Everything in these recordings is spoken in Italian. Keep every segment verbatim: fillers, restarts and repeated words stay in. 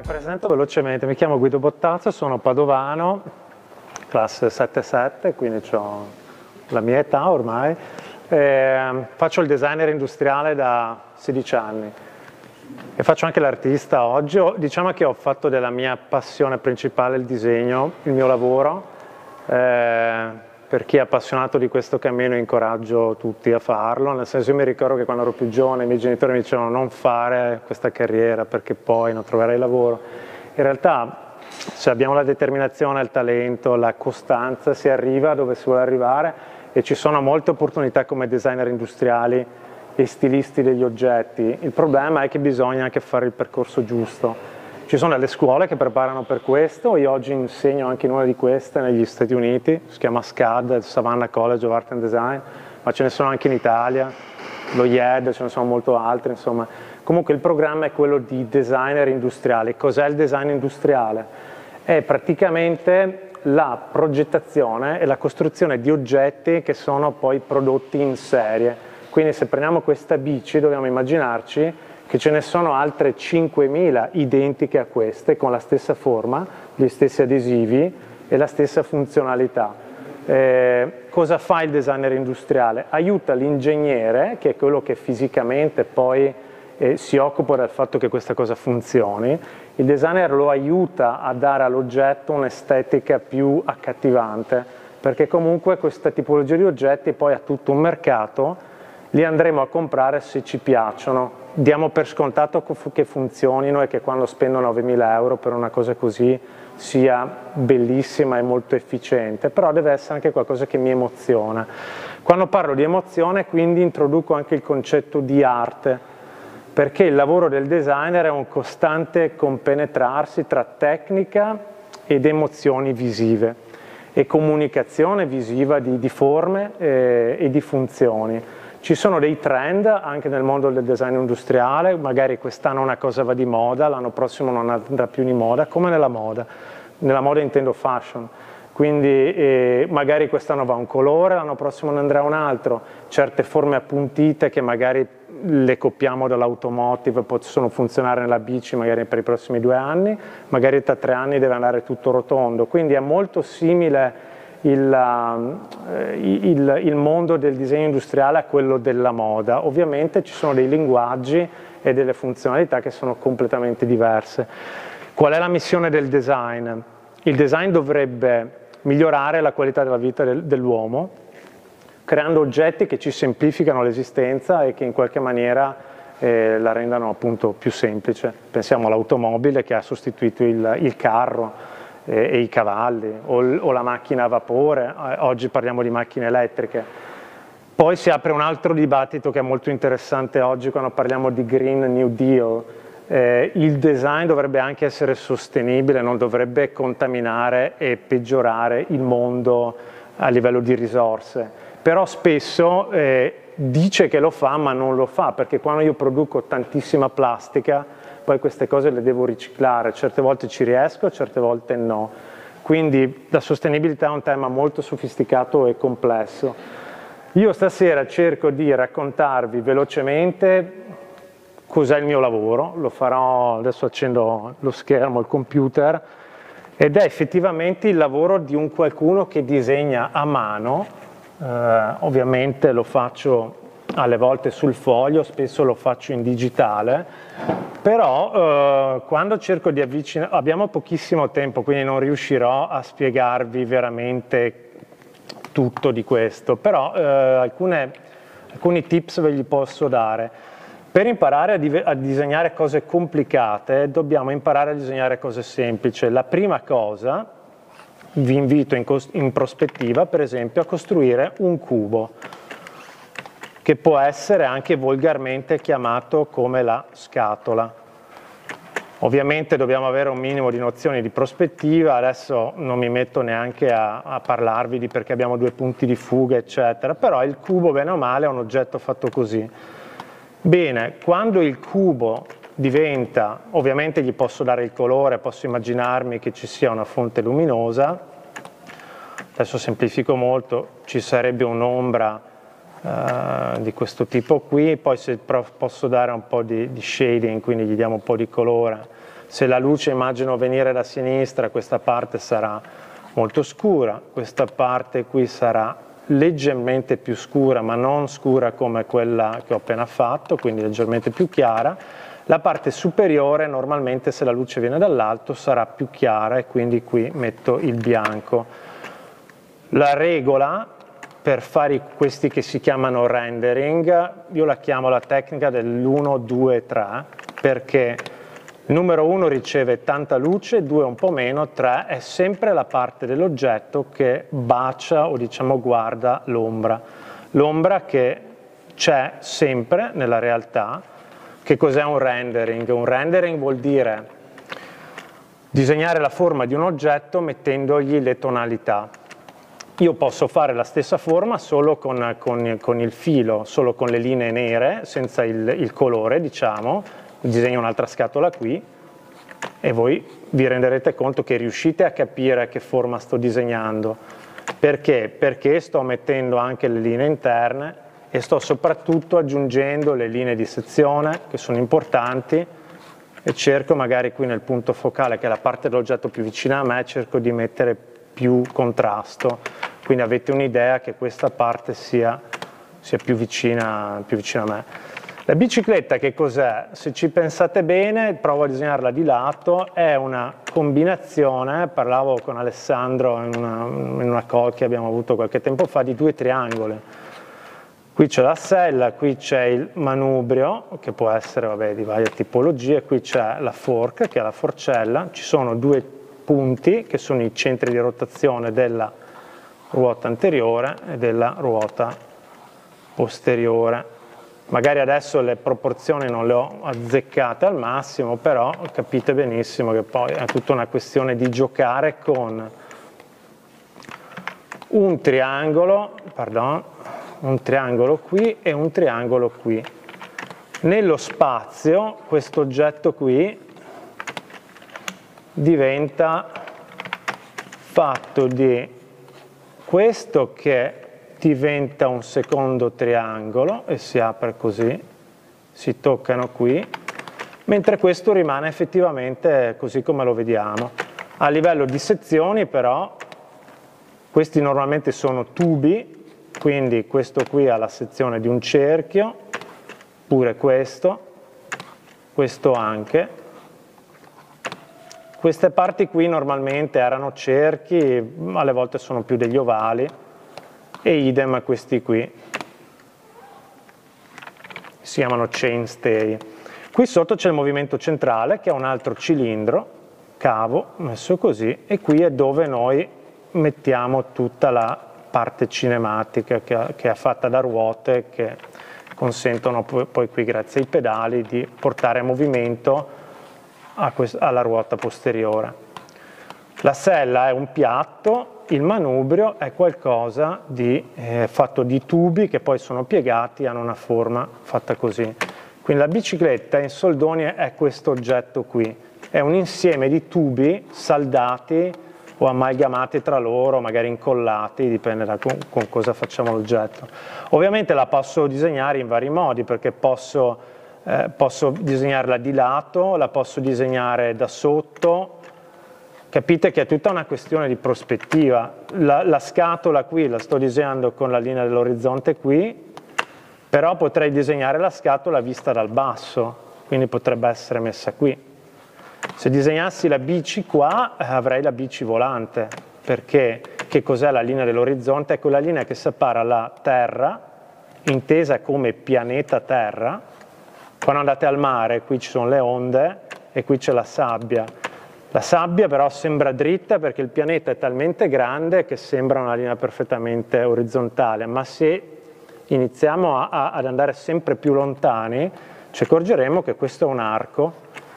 presento velocemente, mi chiamo Guido Bottazzo, sono padovano, classe sette sette, quindi ho la mia età ormai. Eh, faccio il designer industriale da sedici anni e faccio anche l'artista oggi. Ho, diciamo che ho fatto della mia passione principale il disegno, il mio lavoro. Eh, per chi è appassionato di questo cammino incoraggio tutti a farlo, nel senso, io mi ricordo che quando ero più giovane i miei genitori mi dicevano non fare questa carriera perché poi non troverai lavoro. In realtà se abbiamo la determinazione, il talento, la costanza, si arriva dove si vuole arrivare e ci sono molte opportunità come designer industriali e stilisti degli oggetti. Il problema è che bisogna anche fare il percorso giusto. Ci sono delle scuole che preparano per questo, io oggi insegno anche in una di queste negli Stati Uniti, si chiama S C A D, il Savannah College of Art and Design, ma ce ne sono anche in Italia, lo I E D, ce ne sono molto altri, insomma. Comunque il programma è quello di designer industriale. Cos'è il design industriale? È praticamente la progettazione e la costruzione di oggetti che sono poi prodotti in serie. Quindi se prendiamo questa bici dobbiamo immaginarci che ce ne sono altre cinquemila identiche a queste, con la stessa forma, gli stessi adesivi e la stessa funzionalità. Eh, cosa fa il designer industriale? Aiuta l'ingegnere, che è quello che fisicamente poi eh, si occupa del fatto che questa cosa funzioni. Il designer lo aiuta a dare all'oggetto un'estetica più accattivante, perché comunque questa tipologia di oggetti poi ha tutto un mercato, li andremo a comprare se ci piacciono. Diamo per scontato che funzionino e che quando spendo novemila euro per una cosa così sia bellissima e molto efficiente, però deve essere anche qualcosa che mi emoziona. Quando parlo di emozione, quindi introduco anche il concetto di arte, perché il lavoro del designer è un costante compenetrarsi tra tecnica ed emozioni visive e comunicazione visiva di, di forme eh, e di funzioni. Ci sono dei trend anche nel mondo del design industriale, magari quest'anno una cosa va di moda, l'anno prossimo non andrà più di moda, come nella moda. Nella moda intendo fashion, quindi eh, magari quest'anno va un colore, l'anno prossimo ne andrà un altro. Certe forme appuntite che magari le copiamo dall'automotive possono funzionare nella bici magari per i prossimi due anni, magari tra tre anni deve andare tutto rotondo, quindi è molto simile Il, il, il mondo del disegno industriale a quello della moda. Ovviamente ci sono dei linguaggi e delle funzionalità che sono completamente diverse. Qual è la missione del design? Il design dovrebbe migliorare la qualità della vita del, dell'uomo, creando oggetti che ci semplificano l'esistenza e che in qualche maniera eh, la rendano appunto più semplice. Pensiamo all'automobile che ha sostituito il, il carro e i cavalli, o, o la macchina a vapore, oggi parliamo di macchine elettriche. Poi si apre un altro dibattito che è molto interessante oggi quando parliamo di Green New Deal. Eh, il design dovrebbe anche essere sostenibile, non dovrebbe contaminare e peggiorare il mondo a livello di risorse, però spesso eh, dice che lo fa ma non lo fa, perché quando io produco tantissima plastica poi queste cose le devo riciclare, certe volte ci riesco, certe volte no. Quindi la sostenibilità è un tema molto sofisticato e complesso. Io stasera cerco di raccontarvi velocemente cos'è il mio lavoro, lo farò, adesso accendo lo schermo, il computer, ed è effettivamente il lavoro di un qualcuno che disegna a mano, eh, ovviamente lo faccio alle volte sul foglio, spesso lo faccio in digitale, però eh, quando cerco di avvicinare, abbiamo pochissimo tempo, quindi non riuscirò a spiegarvi veramente tutto di questo, però eh, alcune, alcuni tips ve li posso dare. Per imparare a, di a disegnare cose complicate dobbiamo imparare a disegnare cose semplici. La prima cosa, vi invito in, in prospettiva per esempio a costruire un cubo, che può essere anche volgarmente chiamato come la scatola. Ovviamente dobbiamo avere un minimo di nozioni di prospettiva, adesso non mi metto neanche a, a parlarvi di perché abbiamo due punti di fuga, eccetera, però il cubo, bene o male, è un oggetto fatto così. Bene, quando il cubo diventa, ovviamente gli posso dare il colore, posso immaginarmi che ci sia una fonte luminosa, adesso semplifico molto, ci sarebbe un'ombra Uh, di questo tipo qui, poi se posso dare un po' di, di shading, quindi gli diamo un po' di colore, se la luce immagino venire da sinistra, questa parte sarà molto scura, questa parte qui sarà leggermente più scura, ma non scura come quella che ho appena fatto, quindi leggermente più chiara. La parte superiore normalmente, se la luce viene dall'alto, sarà più chiara e quindi qui metto il bianco. La regola per fare questi che si chiamano rendering, io la chiamo la tecnica dell'uno, due, tre, perché il numero uno riceve tanta luce, due un po' meno, tre è sempre la parte dell'oggetto che bacia o diciamo guarda l'ombra. L'ombra che c'è sempre nella realtà. Che cos'è un rendering? Un rendering vuol dire disegnare la forma di un oggetto mettendogli le tonalità. Io posso fare la stessa forma solo con, con, con il filo, solo con le linee nere, senza il, il colore, diciamo. Disegno un'altra scatola qui e voi vi renderete conto che riuscite a capire che forma sto disegnando. Perché? Perché sto mettendo anche le linee interne e sto soprattutto aggiungendo le linee di sezione, che sono importanti, e cerco magari qui nel punto focale, che è la parte dell'oggetto più vicina a me, cerco di mettere più contrasto. Quindi avete un'idea che questa parte sia, sia più vicina, più vicina a me. La bicicletta che cos'è? Se ci pensate bene, provo a disegnarla di lato, è una combinazione, parlavo con Alessandro in una, in una call che abbiamo avuto qualche tempo fa, di due triangoli. Qui c'è la sella, qui c'è il manubrio, che può essere vabbè, di varie tipologie, qui c'è la fork, che è la forcella, ci sono due punti che sono i centri di rotazione della ruota anteriore e della ruota posteriore. Magari adesso le proporzioni non le ho azzeccate al massimo, però capite benissimo che poi è tutta una questione di giocare con un triangolo, pardon, un triangolo qui e un triangolo qui. Nello spazio questo oggetto qui diventa fatto di questo che diventa un secondo triangolo e si apre così, si toccano qui, mentre questo rimane effettivamente così come lo vediamo. A livello di sezioni però, questi normalmente sono tubi, quindi questo qui ha la sezione di un cerchio, pure questo, questo anche. Queste parti qui normalmente erano cerchi, alle volte sono più degli ovali, e idem a questi qui. Si chiamano chainstay. Qui sotto c'è il movimento centrale, che è un altro cilindro, cavo, messo così, e qui è dove noi mettiamo tutta la parte cinematica che è fatta da ruote che consentono poi qui, grazie ai pedali, di portare movimento alla ruota posteriore. La sella è un piatto, il manubrio è qualcosa di, eh, fatto di tubi che poi sono piegati, hanno una forma fatta così. Quindi la bicicletta in soldoni è questo oggetto qui, è un insieme di tubi saldati o amalgamati tra loro, magari incollati, dipende da con, con cosa facciamo l'oggetto. Ovviamente la posso disegnare in vari modi, perché posso Eh, posso disegnarla di lato, la posso disegnare da sotto. Capite che è tutta una questione di prospettiva. La, la scatola qui la sto disegnando con la linea dell'orizzonte qui, però potrei disegnare la scatola vista dal basso, quindi potrebbe essere messa qui. Se disegnassi la bici qua, eh, avrei la bici volante, perché che cos'è la linea dell'orizzonte? È quella linea che separa la Terra, intesa come pianeta Terra. Quando andate al mare, qui ci sono le onde e qui c'è la sabbia. La sabbia però sembra dritta perché il pianeta è talmente grande che sembra una linea perfettamente orizzontale, ma se iniziamo a, a, ad andare sempre più lontani, ci accorgeremo che questo è un arco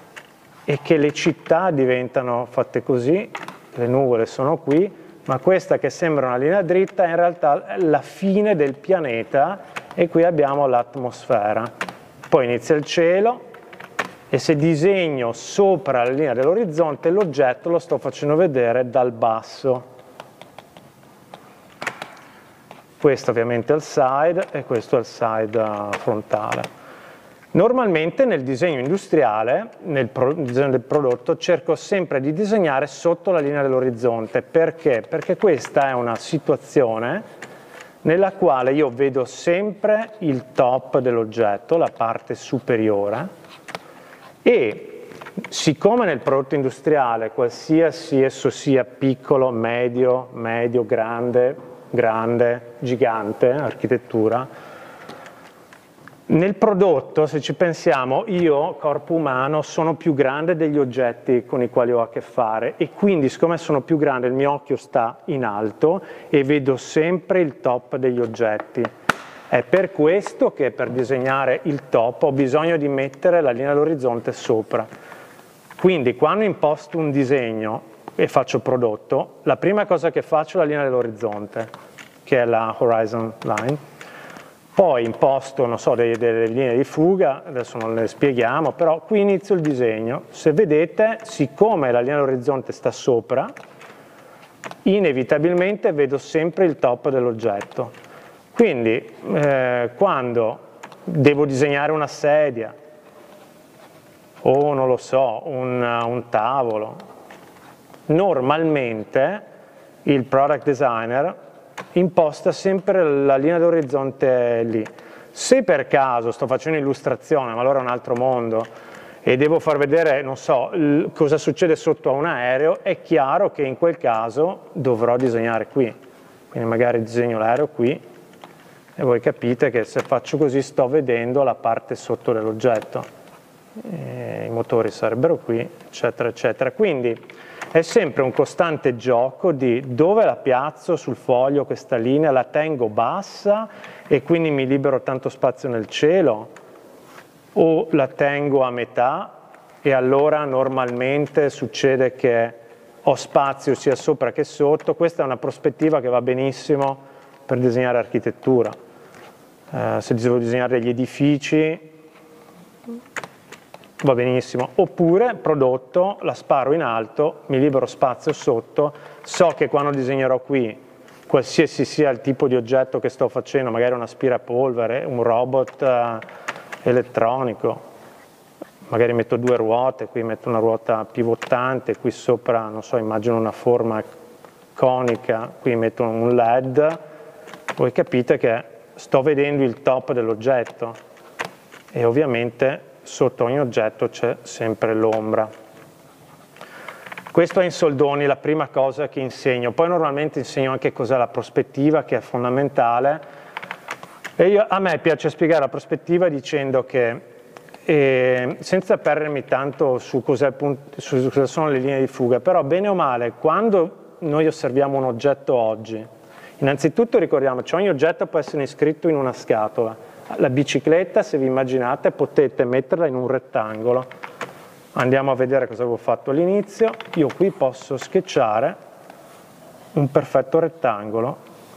e che le città diventano fatte così, le nuvole sono qui, ma questa che sembra una linea dritta è in realtà la fine del pianeta e qui abbiamo l'atmosfera. Poi inizia il cielo e se disegno sopra la linea dell'orizzonte l'oggetto lo sto facendo vedere dal basso. Questo ovviamente è il side e questo è il side frontale. Normalmente nel disegno industriale, nel pro disegno del prodotto, cerco sempre di disegnare sotto la linea dell'orizzonte. Perché? Perché questa è una situazione nella quale io vedo sempre il top dell'oggetto, la parte superiore, e siccome nel prodotto industriale, qualsiasi esso sia piccolo, medio, medio, grande, grande, gigante, architettura, nel prodotto, se ci pensiamo, io, corpo umano, sono più grande degli oggetti con i quali ho a che fare e quindi, siccome sono più grande, il mio occhio sta in alto e vedo sempre il top degli oggetti. È per questo che per disegnare il top ho bisogno di mettere la linea all'orizzonte sopra. Quindi, quando imposto un disegno e faccio prodotto, la prima cosa che faccio è la linea dell'orizzonte, che è la horizon line. Poi imposto, non so, delle, delle linee di fuga, adesso non le spieghiamo, però qui inizio il disegno. Se vedete, siccome la linea dell'orizzonte sta sopra, inevitabilmente vedo sempre il top dell'oggetto. Quindi, eh, quando devo disegnare una sedia, o non lo so, un, un tavolo, normalmente il product designer imposta sempre la linea d'orizzonte lì. Se per caso sto facendo illustrazione, ma allora è un altro mondo, e devo far vedere, non so, cosa succede sotto a un aereo, è chiaro che in quel caso dovrò disegnare qui. Quindi magari disegno l'aereo qui, e voi capite che se faccio così sto vedendo la parte sotto dell'oggetto. I motori sarebbero qui, eccetera, eccetera. Quindi è sempre un costante gioco di dove la piazzo sul foglio questa linea, la tengo bassa e quindi mi libero tanto spazio nel cielo, o la tengo a metà e allora normalmente succede che ho spazio sia sopra che sotto. Questa è una prospettiva che va benissimo per disegnare architettura. Eh, se devo disegnare degli edifici va benissimo, oppure prodotto, la sparo in alto, mi libero spazio sotto, so che quando disegnerò qui, qualsiasi sia il tipo di oggetto che sto facendo, magari un aspirapolvere, un robot eh, elettronico, magari metto due ruote, qui metto una ruota pivottante, qui sopra, non so, immagino una forma conica, qui metto un L E D, voi capite che sto vedendo il top dell'oggetto e ovviamente sotto ogni oggetto c'è sempre l'ombra. Questo è in soldoni la prima cosa che insegno, poi normalmente insegno anche cos'è la prospettiva, che è fondamentale, e io, a me piace spiegare la prospettiva dicendo che, eh, senza perdermi tanto su cosa sono le linee di fuga, però bene o male, quando noi osserviamo un oggetto oggi, innanzitutto ricordiamoci, ogni oggetto può essere iscritto in una scatola. La bicicletta, se vi immaginate, potete metterla in un rettangolo. Andiamo a vedere cosa avevo fatto all'inizio. Io qui posso sketchare un perfetto rettangolo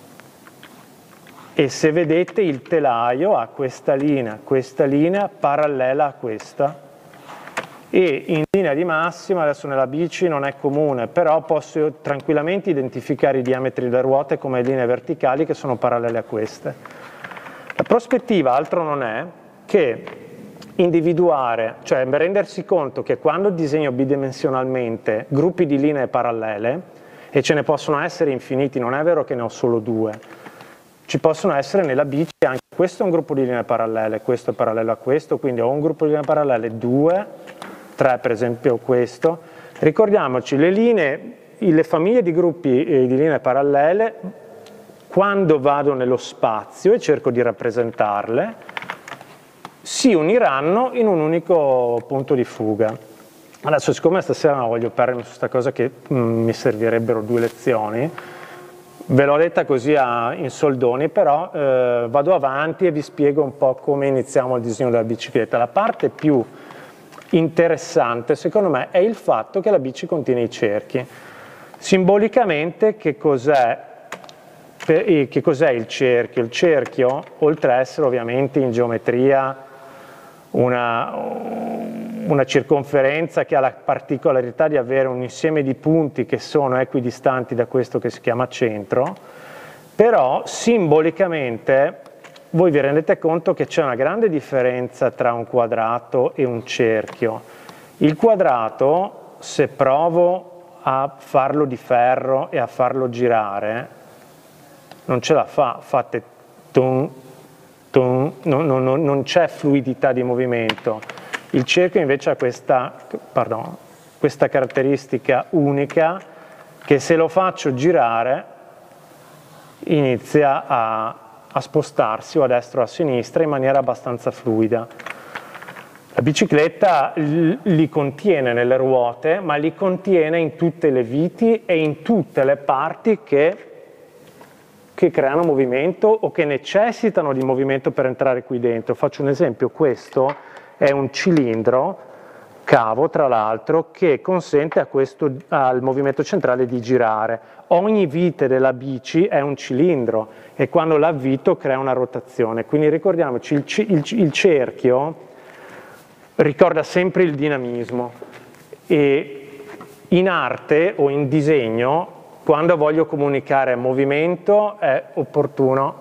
e se vedete il telaio ha questa linea, questa linea parallela a questa, e in linea di massima, adesso nella bici non è comune, però posso tranquillamente identificare i diametri delle ruote come linee verticali che sono parallele a queste. La prospettiva altro non è che individuare, cioè rendersi conto che quando disegno bidimensionalmente gruppi di linee parallele, e ce ne possono essere infiniti, non è vero che ne ho solo due, ci possono essere nella bici anche questo è un gruppo di linee parallele, questo è parallelo a questo, quindi ho un gruppo di linee parallele, due, tre per esempio questo. Ricordiamoci, le linee, le famiglie di gruppi di linee parallele, quando vado nello spazio e cerco di rappresentarle, si uniranno in un unico punto di fuga. Adesso, siccome stasera non voglio perdermi su questa cosa che mh, mi servirebbero due lezioni, ve l'ho detta così a, in soldoni, però eh, vado avanti e vi spiego un po' come iniziamo il disegno della bicicletta. La parte più interessante, secondo me, è il fatto che la bici contiene i cerchi. Simbolicamente, che cos'è? Che cos'è il cerchio? Il cerchio, oltre a essere ovviamente in geometria una, una circonferenza che ha la particolarità di avere un insieme di punti che sono equidistanti da questo che si chiama centro, però simbolicamente voi vi rendete conto che c'è una grande differenza tra un quadrato e un cerchio. Il quadrato, se provo a farlo di ferro e a farlo girare, non ce la fa, fate tum, tum, non, non, non c'è fluidità di movimento. Il cerchio invece ha questa, pardon, questa caratteristica unica che se lo faccio girare inizia a, a spostarsi o a destra o a sinistra in maniera abbastanza fluida. La bicicletta li contiene nelle ruote, ma li contiene in tutte le viti e in tutte le parti che, che creano movimento o che necessitano di movimento per entrare qui dentro. Faccio un esempio, questo è un cilindro cavo, tra l'altro, che consente a questo, al movimento centrale di girare. Ogni vite della bici è un cilindro e quando l'avvito crea una rotazione. Quindi ricordiamoci, il, il, il cerchio ricorda sempre il dinamismo e in arte o in disegno, quando voglio comunicare movimento, è opportuno.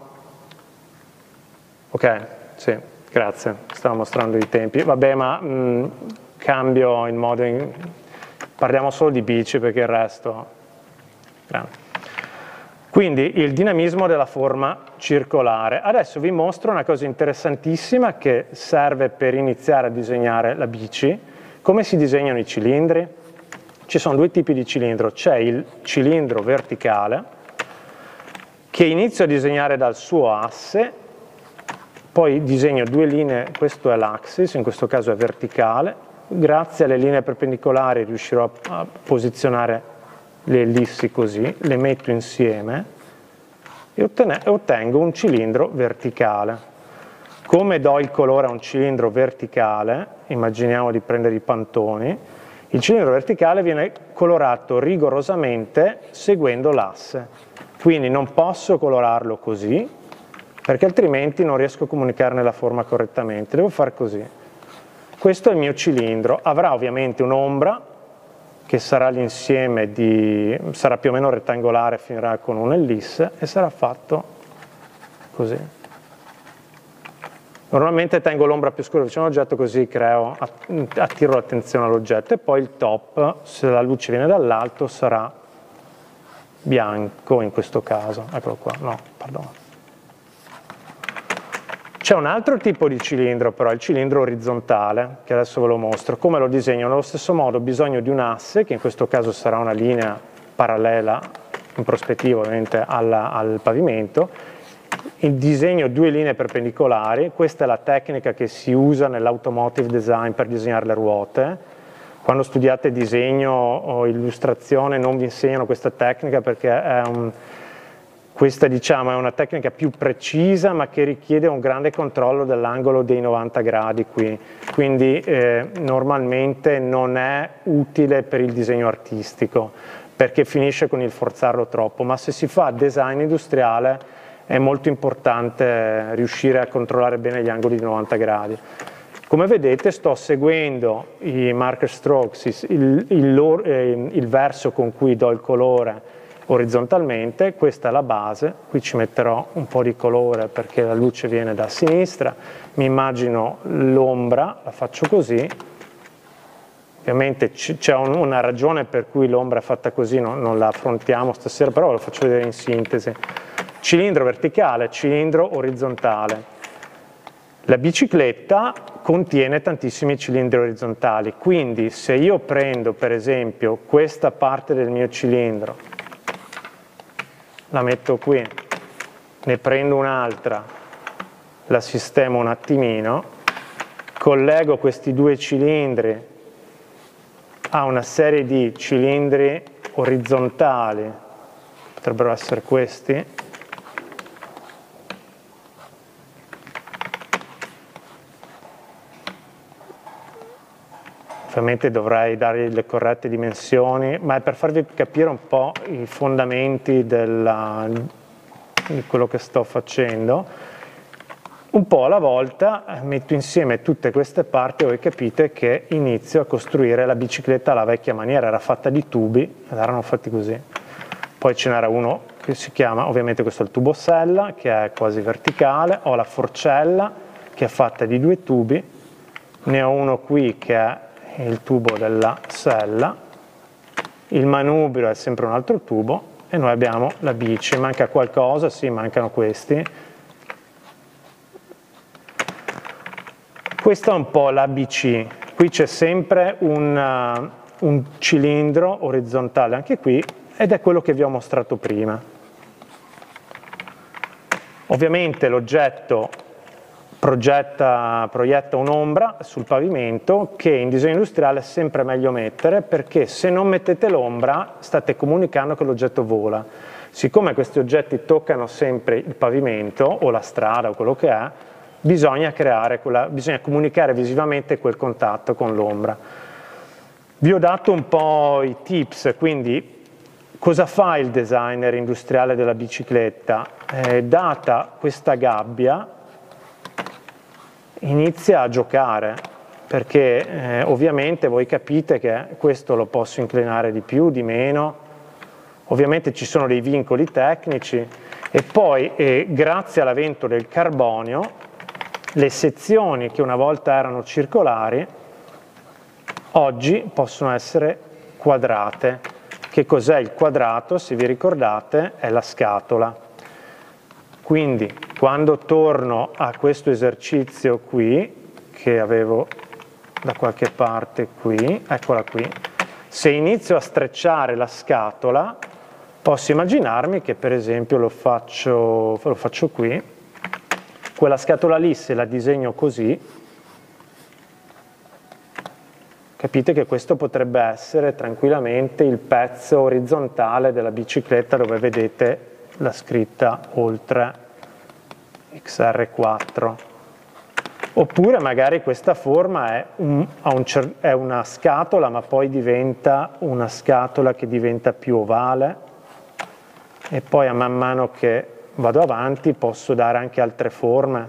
Ok, sì, grazie, stavo mostrando i tempi. Vabbè, ma mh, cambio il modo in... Parliamo solo di bici perché il resto... Grande. Quindi il dinamismo della forma circolare. Adesso vi mostro una cosa interessantissima che serve per iniziare a disegnare la bici. Come si disegnano i cilindri? Ci sono due tipi di cilindro. C'è il cilindro verticale, che inizio a disegnare dal suo asse, poi disegno due linee, questo è l'axis, in questo caso è verticale. Grazie alle linee perpendicolari riuscirò a, a posizionare le ellissi così, le metto insieme e ottengo un cilindro verticale. Come do il colore a un cilindro verticale, immaginiamo di prendere i pantoni, il cilindro verticale viene colorato rigorosamente seguendo l'asse. Quindi non posso colorarlo così, perché altrimenti non riesco a comunicarne la forma correttamente. Devo fare così. Questo è il mio cilindro. Avrà ovviamente un'ombra, che sarà l'insieme di, sarà più o meno rettangolare, finirà con un'ellisse e sarà fatto così. Normalmente tengo l'ombra più scura vicino all'oggetto, così creo, attiro l'attenzione all'oggetto, e poi il top, se la luce viene dall'alto, sarà bianco in questo caso. Eccolo qua, no, perdono. C'è un altro tipo di cilindro però, il cilindro orizzontale, che adesso ve lo mostro. Come lo disegno? Nello stesso modo ho bisogno di un asse, che in questo caso sarà una linea parallela, in prospettiva ovviamente alla, al pavimento. Il disegno due linee perpendicolari, questa è la tecnica che si usa nell'automotive design per disegnare le ruote. Quando studiate disegno o illustrazione non vi insegnano questa tecnica perché è un... Questa diciamo è una tecnica più precisa ma che richiede un grande controllo dell'angolo dei novanta gradi qui, quindi eh, normalmente non è utile per il disegno artistico perché finisce con il forzarlo troppo, ma se si fa design industriale è molto importante riuscire a controllare bene gli angoli di novanta gradi. Come vedete sto seguendo i marker strokes, il, il, il, il verso con cui do il colore orizzontalmente, questa è la base, qui ci metterò un po' di colore perché la luce viene da sinistra, mi immagino l'ombra, la faccio così, ovviamente c'è un, una ragione per cui l'ombra è fatta così, no, non la affrontiamo stasera, però ve lo faccio vedere in sintesi. Cilindro verticale, cilindro orizzontale. La bicicletta contiene tantissimi cilindri orizzontali, quindi se io prendo per esempio questa parte del mio cilindro, la metto qui, ne prendo un'altra, la sistemo un attimino, collego questi due cilindri a una serie di cilindri orizzontali, potrebbero essere questi, ovviamente dovrei dare le corrette dimensioni, ma è per farvi capire un po' i fondamenti della, di quello che sto facendo. Un po' alla volta metto insieme tutte queste parti e voi capite che inizio a costruire la bicicletta alla vecchia maniera, era fatta di tubi ed erano fatti così. Poi ce n'era uno che si chiama, ovviamente questo è il tubo sella, che è quasi verticale, ho la forcella che è fatta di due tubi, ne ho uno qui che è il tubo della sella, il manubrio è sempre un altro tubo e noi abbiamo la bici. Manca qualcosa? Sì, mancano questi. Questa è un po' l'A B C, qui c'è sempre un, uh, un cilindro orizzontale anche qui ed è quello che vi ho mostrato prima. Ovviamente l'oggetto progetta, proietta un'ombra sul pavimento che in disegno industriale è sempre meglio mettere, perché se non mettete l'ombra state comunicando che l'oggetto vola. Siccome questi oggetti toccano sempre il pavimento o la strada o quello che è, bisogna creare quella, bisogna comunicare visivamente quel contatto con l'ombra. Vi ho dato un po' i tips, quindi cosa fa il designer industriale della bicicletta? Eh, data questa gabbia inizia a giocare, perché eh, ovviamente voi capite che questo lo posso inclinare di più, di meno, ovviamente ci sono dei vincoli tecnici e poi eh, grazie all'avvento del carbonio le sezioni che una volta erano circolari oggi possono essere quadrate. Che cos'è il quadrato? Se vi ricordate è la scatola. Quindi quando torno a questo esercizio qui, che avevo da qualche parte qui, eccola qui, se inizio a strecciare la scatola posso immaginarmi che per esempio lo faccio, lo faccio qui, quella scatola lì se la disegno così, capite che questo potrebbe essere tranquillamente il pezzo orizzontale della bicicletta dove vedete la scritta oltre X R quattro. Oppure magari questa forma è, un, un, è una scatola ma poi diventa una scatola che diventa più ovale e poi a man mano che vado avanti posso dare anche altre forme,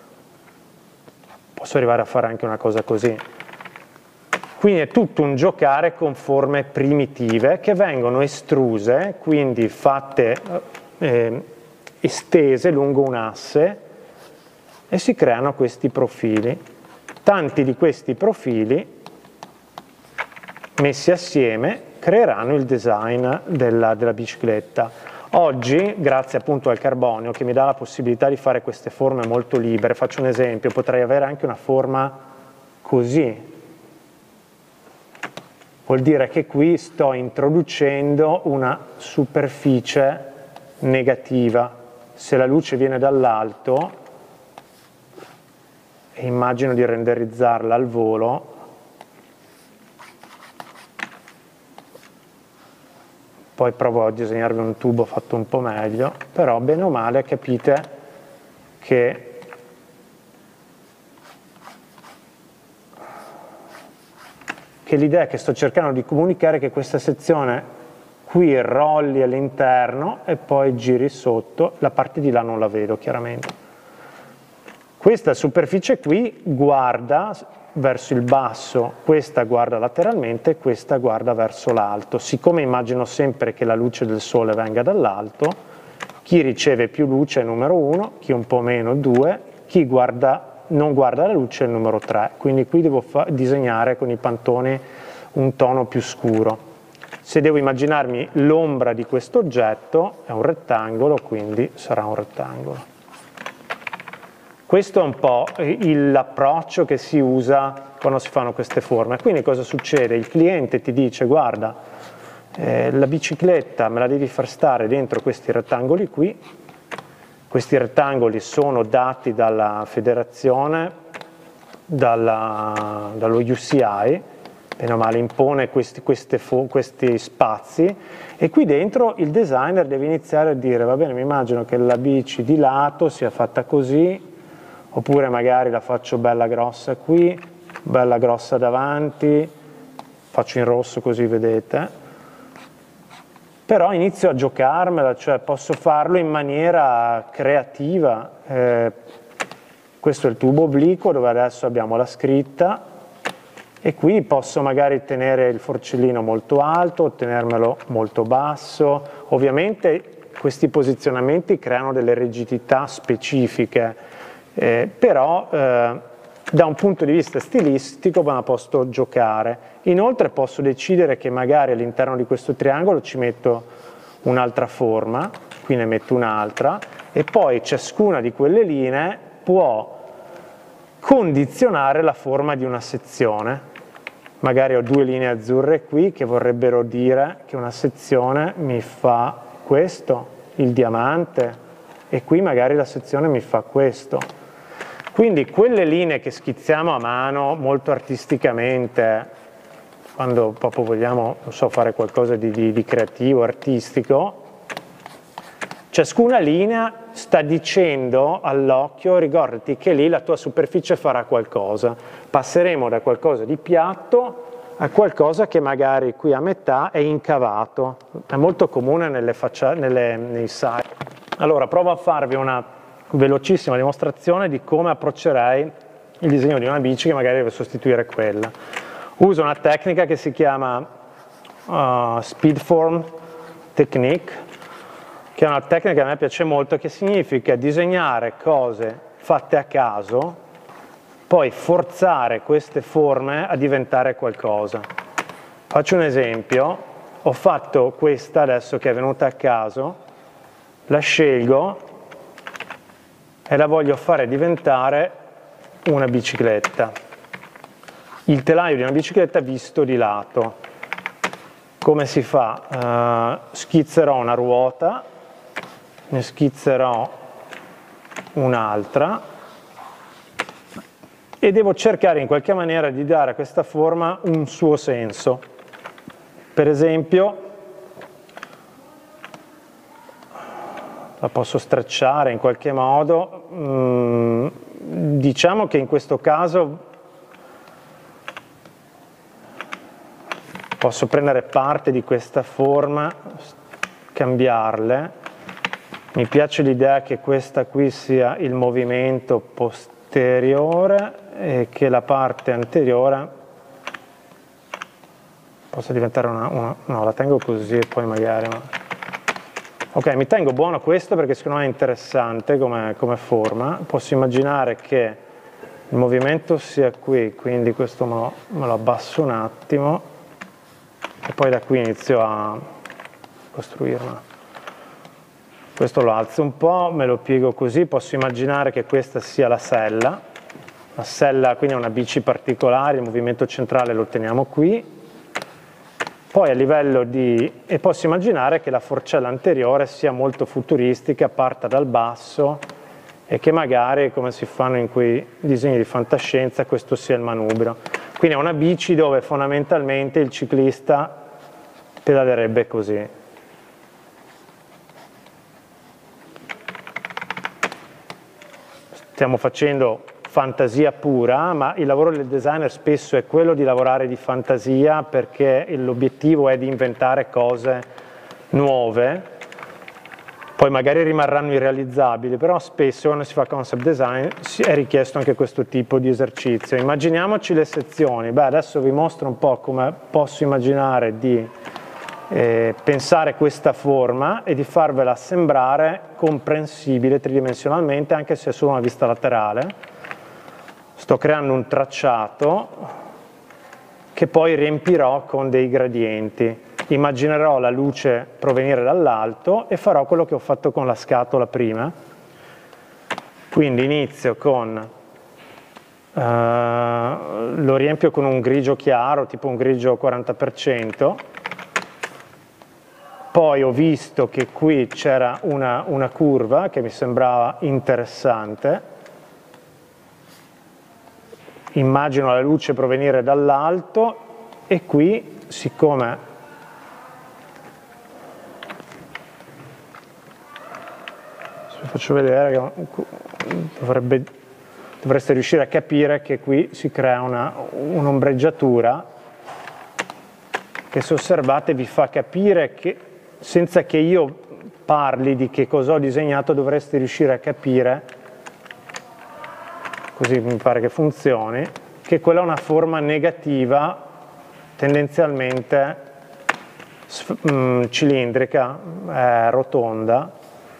posso arrivare a fare anche una cosa così. Quindi è tutto un giocare con forme primitive che vengono estruse, quindi fatte eh, estese lungo un asse e si creano questi profili. Tanti di questi profili messi assieme creeranno il design della, della bicicletta. Oggi, grazie appunto al carbonio che mi dà la possibilità di fare queste forme molto libere, faccio un esempio, potrei avere anche una forma così. Vuol dire che qui sto introducendo una superficie negativa. Se la luce viene dall'alto e immagino di renderizzarla al volo, poi provo a disegnarvi un tubo fatto un po' meglio, però bene o male capite che che l'idea che sto cercando di comunicare è che questa sezione qui rolli all'interno e poi giri sotto, la parte di là non la vedo chiaramente. Questa superficie qui guarda verso il basso, questa guarda lateralmente, questa guarda verso l'alto. Siccome immagino sempre che la luce del sole venga dall'alto, chi riceve più luce è il numero uno, chi un po' meno due, chi guarda, non guarda la luce è il numero tre. Quindi qui devo disegnare con i pantoni un tono più scuro. Se devo immaginarmi l'ombra di questo oggetto, è un rettangolo, quindi sarà un rettangolo. Questo è un po' l'approccio che si usa quando si fanno queste forme. Quindi cosa succede? Il cliente ti dice: guarda, eh, la bicicletta me la devi far stare dentro questi rettangoli qui. Questi rettangoli sono dati dalla federazione, dalla, dallo U C I, bene o male impone questi, queste, questi spazi, e qui dentro il designer deve iniziare a dire: va bene, mi immagino che la bici di lato sia fatta così, oppure magari la faccio bella grossa qui, bella grossa davanti, faccio in rosso così vedete, però inizio a giocarmela, cioè posso farlo in maniera creativa. Eh, questo è il tubo obliquo dove adesso abbiamo la scritta e qui posso magari tenere il forcellino molto alto, tenermelo molto basso. Ovviamente questi posizionamenti creano delle rigidità specifiche, eh, però eh, da un punto di vista stilistico me la posso giocare. Inoltre posso decidere che magari all'interno di questo triangolo ci metto un'altra forma, qui ne metto un'altra, e poi ciascuna di quelle linee può condizionare la forma di una sezione. Magari ho due linee azzurre qui che vorrebbero dire che una sezione mi fa questo, il diamante, e qui magari la sezione mi fa questo. Quindi quelle linee che schizziamo a mano molto artisticamente, quando proprio vogliamo, non so, fare qualcosa di, di, di creativo, artistico, ciascuna linea sta dicendo all'occhio: ricordati che lì la tua superficie farà qualcosa. Passeremo da qualcosa di piatto a qualcosa che magari qui a metà è incavato. È molto comune nelle faccia, nelle, nei site. Allora provo a farvi una velocissima dimostrazione di come approccerei il disegno di una bici che magari deve sostituire quella. Uso una tecnica che si chiama uh, Speedform Technique, che è una tecnica che a me piace molto, che significa disegnare cose fatte a caso, poi forzare queste forme a diventare qualcosa. Faccio un esempio: ho fatto questa adesso che è venuta a caso, la scelgo e la voglio fare diventare una bicicletta. Il telaio di una bicicletta visto di lato. Come si fa? Uh, schizzerò una ruota, ne schizzerò un'altra e devo cercare in qualche maniera di dare a questa forma un suo senso. Per esempio, la posso stracciare in qualche modo. Mm, diciamo che in questo caso posso prendere parte di questa forma, cambiarle. Mi piace l'idea che questa qui sia il movimento posteriore e che la parte anteriore possa diventare una, una... no, la tengo così e poi magari... Ma... Ok, mi tengo buono questo perché secondo me è interessante come, come forma. Posso immaginare che il movimento sia qui, quindi questo me lo, me lo abbasso un attimo e poi da qui inizio a costruirla. Questo lo alzo un po', me lo piego così, posso immaginare che questa sia la sella. La sella quindi è una bici particolare, il movimento centrale lo teniamo qui. Poi a livello di... e posso immaginare che la forcella anteriore sia molto futuristica, parta dal basso e che magari, come si fanno in quei disegni di fantascienza, questo sia il manubrio. Quindi è una bici dove fondamentalmente il ciclista pedalerebbe così. Stiamo facendo fantasia pura, ma il lavoro del designer spesso è quello di lavorare di fantasia perché l'obiettivo è di inventare cose nuove, poi magari rimarranno irrealizzabili, però spesso quando si fa concept design è richiesto anche questo tipo di esercizio. Immaginiamoci le sezioni. Beh, adesso vi mostro un po' come posso immaginare di eh, pensare questa forma e di farvela sembrare comprensibile tridimensionalmente, anche se è solo una vista laterale. Sto creando un tracciato che poi riempirò con dei gradienti. Immaginerò la luce provenire dall'alto e farò quello che ho fatto con la scatola prima. Quindi inizio con, uh, lo riempio con un grigio chiaro, tipo un grigio quaranta per cento. Poi ho visto che qui c'era una, una curva che mi sembrava interessante. Immagino la luce provenire dall'alto e qui, siccome vi faccio vedere che dovrebbe, dovreste riuscire a capire che qui si crea un'ombreggiatura che, se osservate, vi fa capire che senza che io parli di che cosa ho disegnato dovreste riuscire a capire, così mi pare che funzioni, che quella è una forma negativa tendenzialmente mh, cilindrica, è rotonda,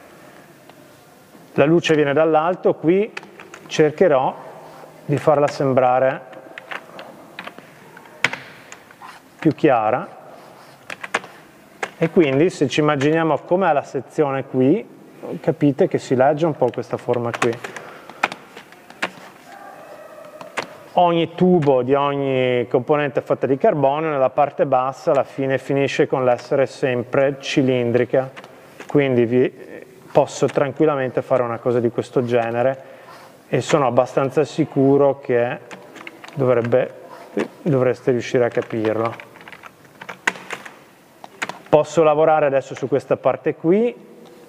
la luce viene dall'alto, qui cercherò di farla sembrare più chiara e quindi se ci immaginiamo com'è la sezione qui, capite che si legge un po' questa forma qui. Ogni tubo di ogni componente fatta di carbonio nella parte bassa alla fine finisce con l'essere sempre cilindrica, quindi vi posso tranquillamente fare una cosa di questo genere e sono abbastanza sicuro che dovrebbe, dovreste riuscire a capirlo. Posso lavorare adesso su questa parte qui.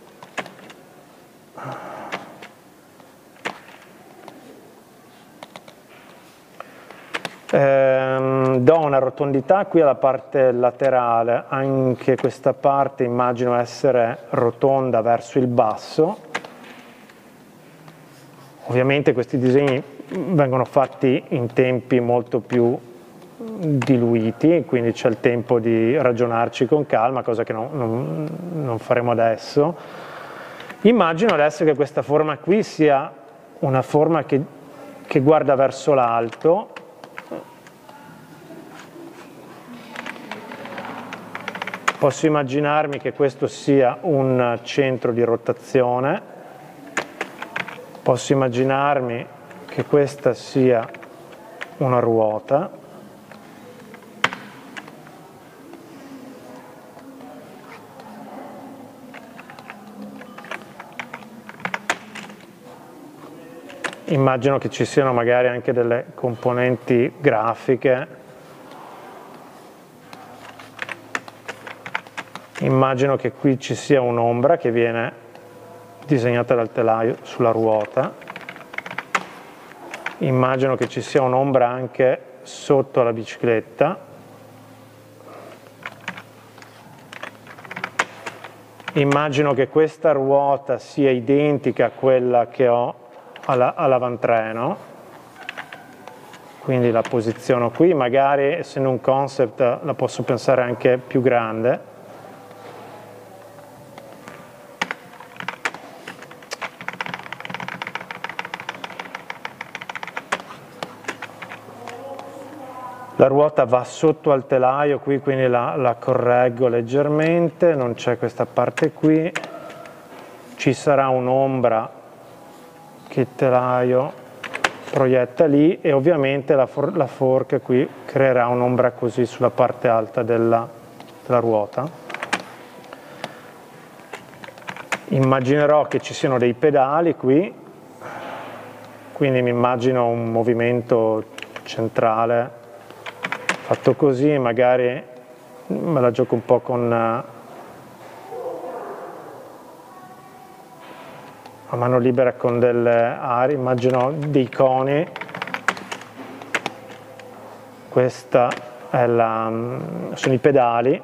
Ehm, do una rotondità qui alla parte laterale, anche questa parte immagino essere rotonda verso il basso. Ovviamente questi disegni vengono fatti in tempi molto più diluiti, quindi c'è il tempo di ragionarci con calma, cosa che non, non, non faremo adesso. Immagino adesso che questa forma qui sia una forma che, che guarda verso l'alto. Posso immaginarmi che questo sia un centro di rotazione, posso immaginarmi che questa sia una ruota, immagino che ci siano magari anche delle componenti grafiche. Immagino che qui ci sia un'ombra che viene disegnata dal telaio sulla ruota. Immagino che ci sia un'ombra anche sotto la bicicletta. Immagino che questa ruota sia identica a quella che ho all'avantreno. Quindi la posiziono qui, magari essendo un concept la posso pensare anche più grande. La ruota va sotto al telaio qui, quindi la, la correggo leggermente, non c'è questa parte qui, ci sarà un'ombra che il telaio proietta lì e ovviamente la, for la forca qui creerà un'ombra così sulla parte alta della, della ruota. Immaginerò che ci siano dei pedali qui, quindi mi immagino un movimento centrale fatto così, magari me la gioco un po' con a mano libera con delle arie, immagino dei coni, questa è la, sono i pedali,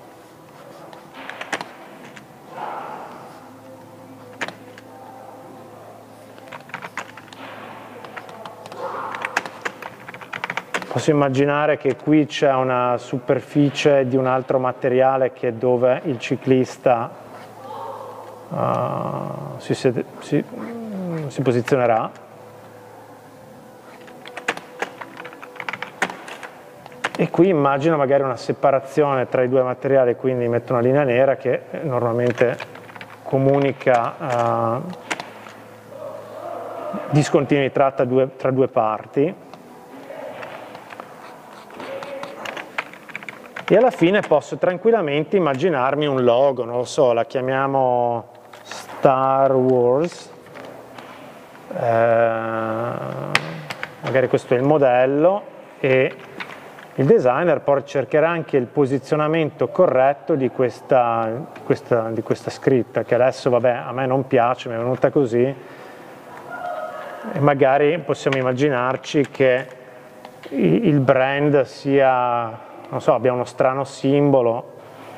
posso immaginare che qui c'è una superficie di un altro materiale che è dove il ciclista uh, si, si, si, si posizionerà. E qui immagino magari una separazione tra i due materiali, quindi metto una linea nera che normalmente comunica uh, discontinuità tra due, tra due parti. E alla fine posso tranquillamente immaginarmi un logo, non lo so, la chiamiamo Star Wars, eh, magari questo è il modello e il designer poi cercherà anche il posizionamento corretto di questa, questa, di questa scritta, che adesso vabbè a me non piace, mi è venuta così, e magari possiamo immaginarci che il brand sia, non so, abbia uno strano simbolo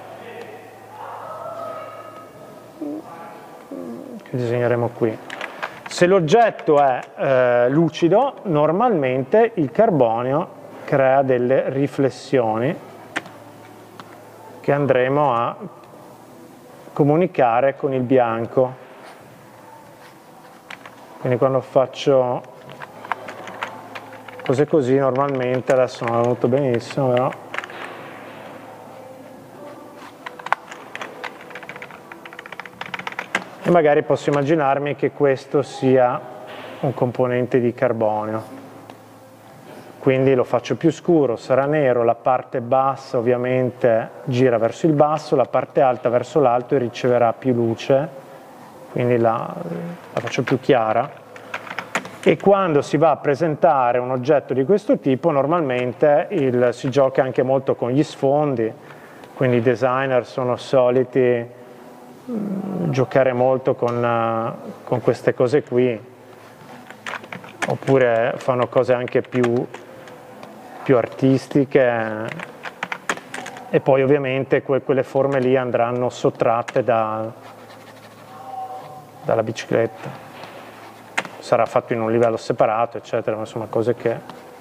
che disegneremo qui. Se l'oggetto è eh, lucido, normalmente il carbonio crea delle riflessioni che andremo a comunicare con il bianco. Quindi quando faccio cose così normalmente, adesso non è venuto benissimo, però e magari posso immaginarmi che questo sia un componente di carbonio. Quindi lo faccio più scuro, sarà nero, la parte bassa ovviamente gira verso il basso, la parte alta verso l'alto e riceverà più luce, quindi la, la faccio più chiara. E quando si va a presentare un oggetto di questo tipo, normalmente il, si gioca anche molto con gli sfondi, quindi i designer sono soliti mh, giocare molto con, uh, con queste cose qui, oppure fanno cose anche più più artistiche, e poi ovviamente que quelle forme lì andranno sottratte da, dalla bicicletta. Sarà fatto in un livello separato, eccetera, ma insomma cose che...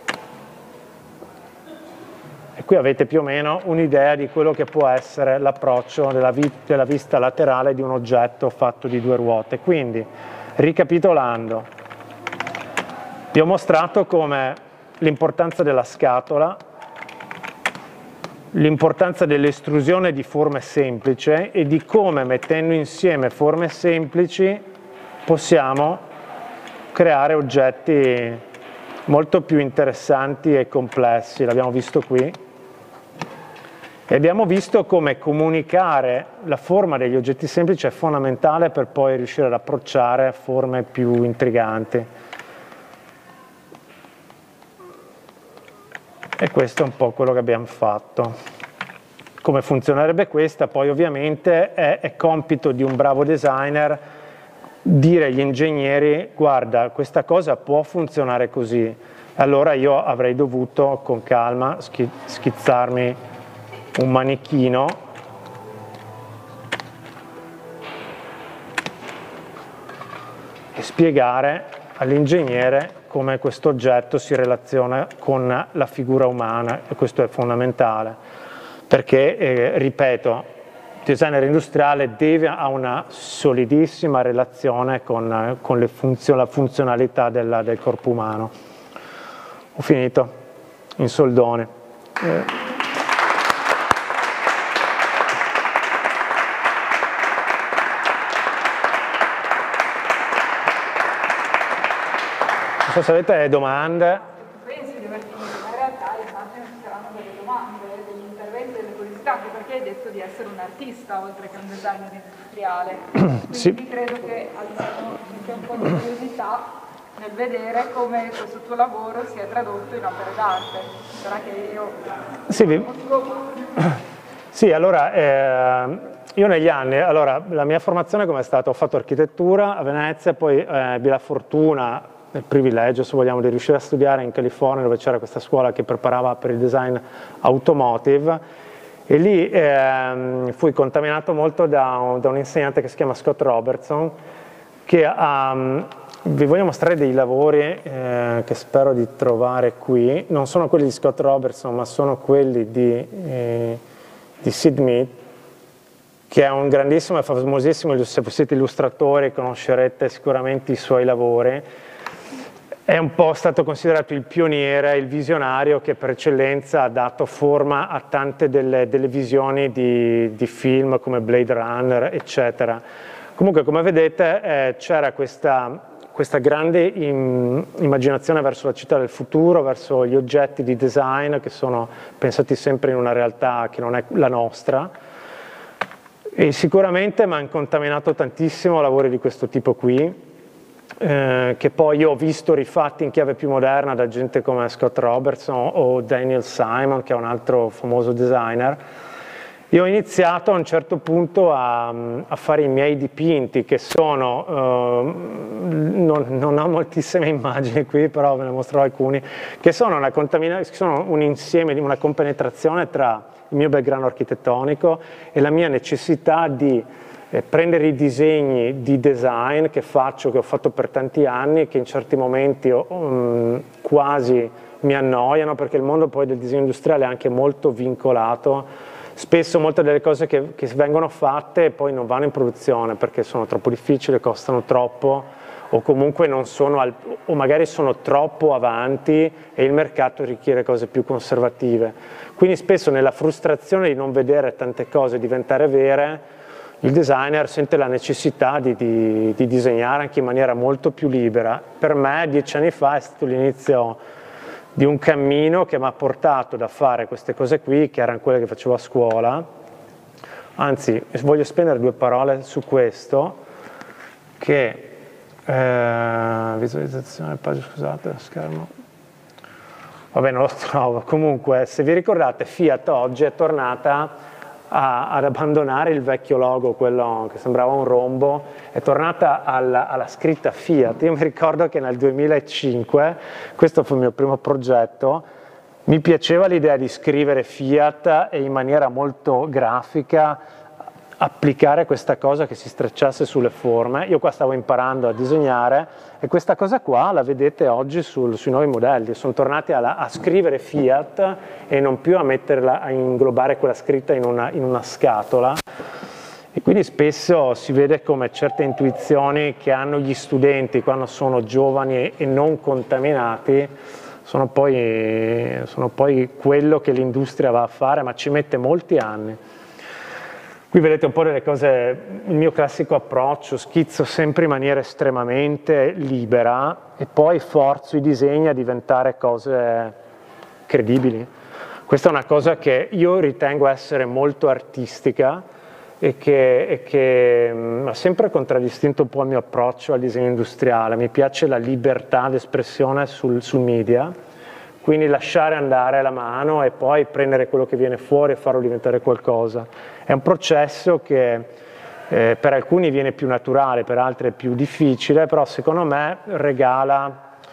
E qui avete più o meno un'idea di quello che può essere l'approccio della, vi della vista laterale di un oggetto fatto di due ruote. Quindi, ricapitolando, vi ho mostrato come l'importanza della scatola, l'importanza dell'estrusione di forme semplici e di come mettendo insieme forme semplici possiamo creare oggetti molto più interessanti e complessi. L'abbiamo visto qui. E abbiamo visto come comunicare la forma degli oggetti semplici è fondamentale per poi riuscire ad approcciare forme più intriganti. E questo è un po' quello che abbiamo fatto. Come funzionerebbe questa? Poi ovviamente è, è compito di un bravo designer dire agli ingegneri: guarda, questa cosa può funzionare così. Allora io avrei dovuto con calma schi schizzarmi un manichino e spiegare all'ingegnere come questo oggetto si relaziona con la figura umana, e questo è fondamentale, perché, eh, ripeto, il designer industriale deve ha una solidissima relazione con, con le funzio la funzionalità della, del corpo umano. Ho finito, in soldone. Eh. Non so se avete domande. Pensi di aver finito, ma in realtà immagino ci saranno delle domande, degli interventi, delle curiosità, anche perché hai detto di essere un artista oltre che un designer industriale. Quindi sì, credo che almeno ci sia un po' di curiosità nel vedere come questo tuo lavoro sia tradotto in opere d'arte. Sarà che io... Sì, vi... sì allora... Eh... Io negli anni, allora, la mia formazione come è stata? Ho fatto architettura a Venezia, poi eh, ebbi la fortuna, il privilegio, se vogliamo, di riuscire a studiare in California, dove c'era questa scuola che preparava per il design automotive, e lì eh, fui contaminato molto da un, da un insegnante che si chiama Scott Robertson, che um, vi voglio mostrare dei lavori eh, che spero di trovare qui. Non sono quelli di Scott Robertson, ma sono quelli di, eh, di Sid Mead, che è un grandissimo e famosissimo, se siete illustratori conoscerete sicuramente i suoi lavori. È un po' stato considerato il pioniere, il visionario che per eccellenza ha dato forma a tante delle, delle visioni di, di film come Blade Runner, eccetera. Comunque, come vedete, eh, c'era questa, questa grande im, immaginazione verso la città del futuro, verso gli oggetti di design che sono pensati sempre in una realtà che non è la nostra. E sicuramente mi hanno contaminato tantissimo lavori di questo tipo qui, eh, che poi io ho visto rifatti in chiave più moderna da gente come Scott Robertson o Daniel Simon, che è un altro famoso designer. Io ho iniziato a un certo punto a, a fare i miei dipinti, che sono, eh, non, non ho moltissime immagini qui, però ve ne mostrerò alcuni, che sono, una sono un insieme, una compenetrazione tra il mio background architettonico e la mia necessità di eh, prendere i disegni di design che faccio, che ho fatto per tanti anni, che in certi momenti ho, um, quasi mi annoiano, perché il mondo poi del disegno industriale è anche molto vincolato, spesso molte delle cose che, che vengono fatte poi non vanno in produzione perché sono troppo difficili, costano troppo, o comunque non sono, al, o magari sono troppo avanti e il mercato richiede cose più conservative. Quindi spesso nella frustrazione di non vedere tante cose diventare vere, il designer sente la necessità di, di, di disegnare anche in maniera molto più libera. Per me dieci anni fa è stato l'inizio di un cammino che mi ha portato da fare queste cose qui, che erano quelle che facevo a scuola. Anzi, voglio spendere due parole su questo, che eh, visualizzazione, pagina, scusate, schermo. Vabbè, non lo trovo. Comunque, se vi ricordate, Fiat oggi è tornata A, ad abbandonare il vecchio logo, quello che sembrava un rombo, è tornata alla, alla scritta Fiat. Io mi ricordo che nel duemilacinque, questo fu il mio primo progetto, mi piaceva l'idea di scrivere Fiat e in maniera molto grafica applicare questa cosa che si stracciasse sulle forme. Io qua stavo imparando a disegnare e questa cosa qua la vedete oggi sul, sui nuovi modelli. Sono tornati a, a scrivere Fiat e non più a metterla, a inglobare quella scritta in una, in una scatola. E quindi spesso si vede come certe intuizioni che hanno gli studenti quando sono giovani e, e non contaminati sono poi, sono poi quello che l'industria va a fare, ma ci mette molti anni. Qui vedete un po' delle cose, il mio classico approccio, schizzo sempre in maniera estremamente libera e poi forzo i disegni a diventare cose credibili. Questa è una cosa che io ritengo essere molto artistica e che, e che mh, ha sempre contraddistinto un po' il mio approccio al disegno industriale. Mi piace la libertà d'espressione sul, sul media, quindi lasciare andare la mano e poi prendere quello che viene fuori e farlo diventare qualcosa. È un processo che eh, per alcuni viene più naturale, per altri è più difficile, però secondo me regala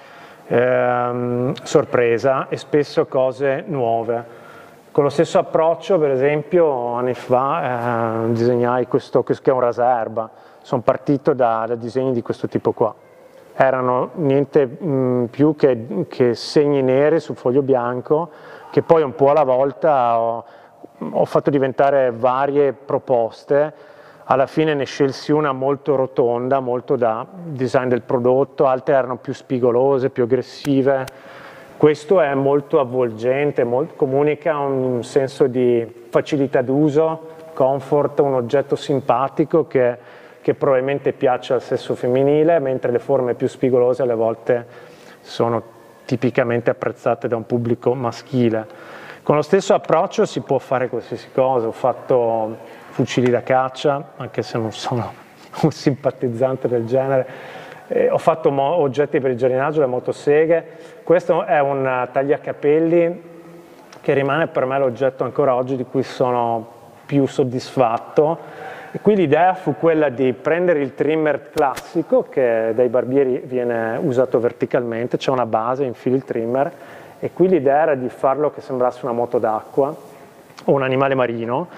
ehm, sorpresa e spesso cose nuove. Con lo stesso approccio, per esempio, anni fa eh, disegnai questo, questo che è un rasaerba. Sono partito da, da disegni di questo tipo qua. Erano niente mh, più che, che segni neri sul foglio bianco, che poi un po' alla volta ho, ho fatto diventare varie proposte. Alla fine ne scelsi una molto rotonda, molto da design del prodotto, altre erano più spigolose, più aggressive. Questo è molto avvolgente, molto, comunica un senso di facilità d'uso, comfort, un oggetto simpatico che che probabilmente piace al sesso femminile, mentre le forme più spigolose alle volte sono tipicamente apprezzate da un pubblico maschile. Con lo stesso approccio si può fare qualsiasi cosa. Ho fatto fucili da caccia, anche se non sono un simpatizzante del genere. Eh, ho fatto oggetti per il giardinaggio, le motoseghe. Questo è un tagliacapelli che rimane per me l'oggetto ancora oggi di cui sono più soddisfatto. E qui l'idea fu quella di prendere il trimmer classico che dai barbieri viene usato verticalmente, c'è una base, infili il trimmer, e qui l'idea era di farlo che sembrasse una moto d'acqua o un animale marino,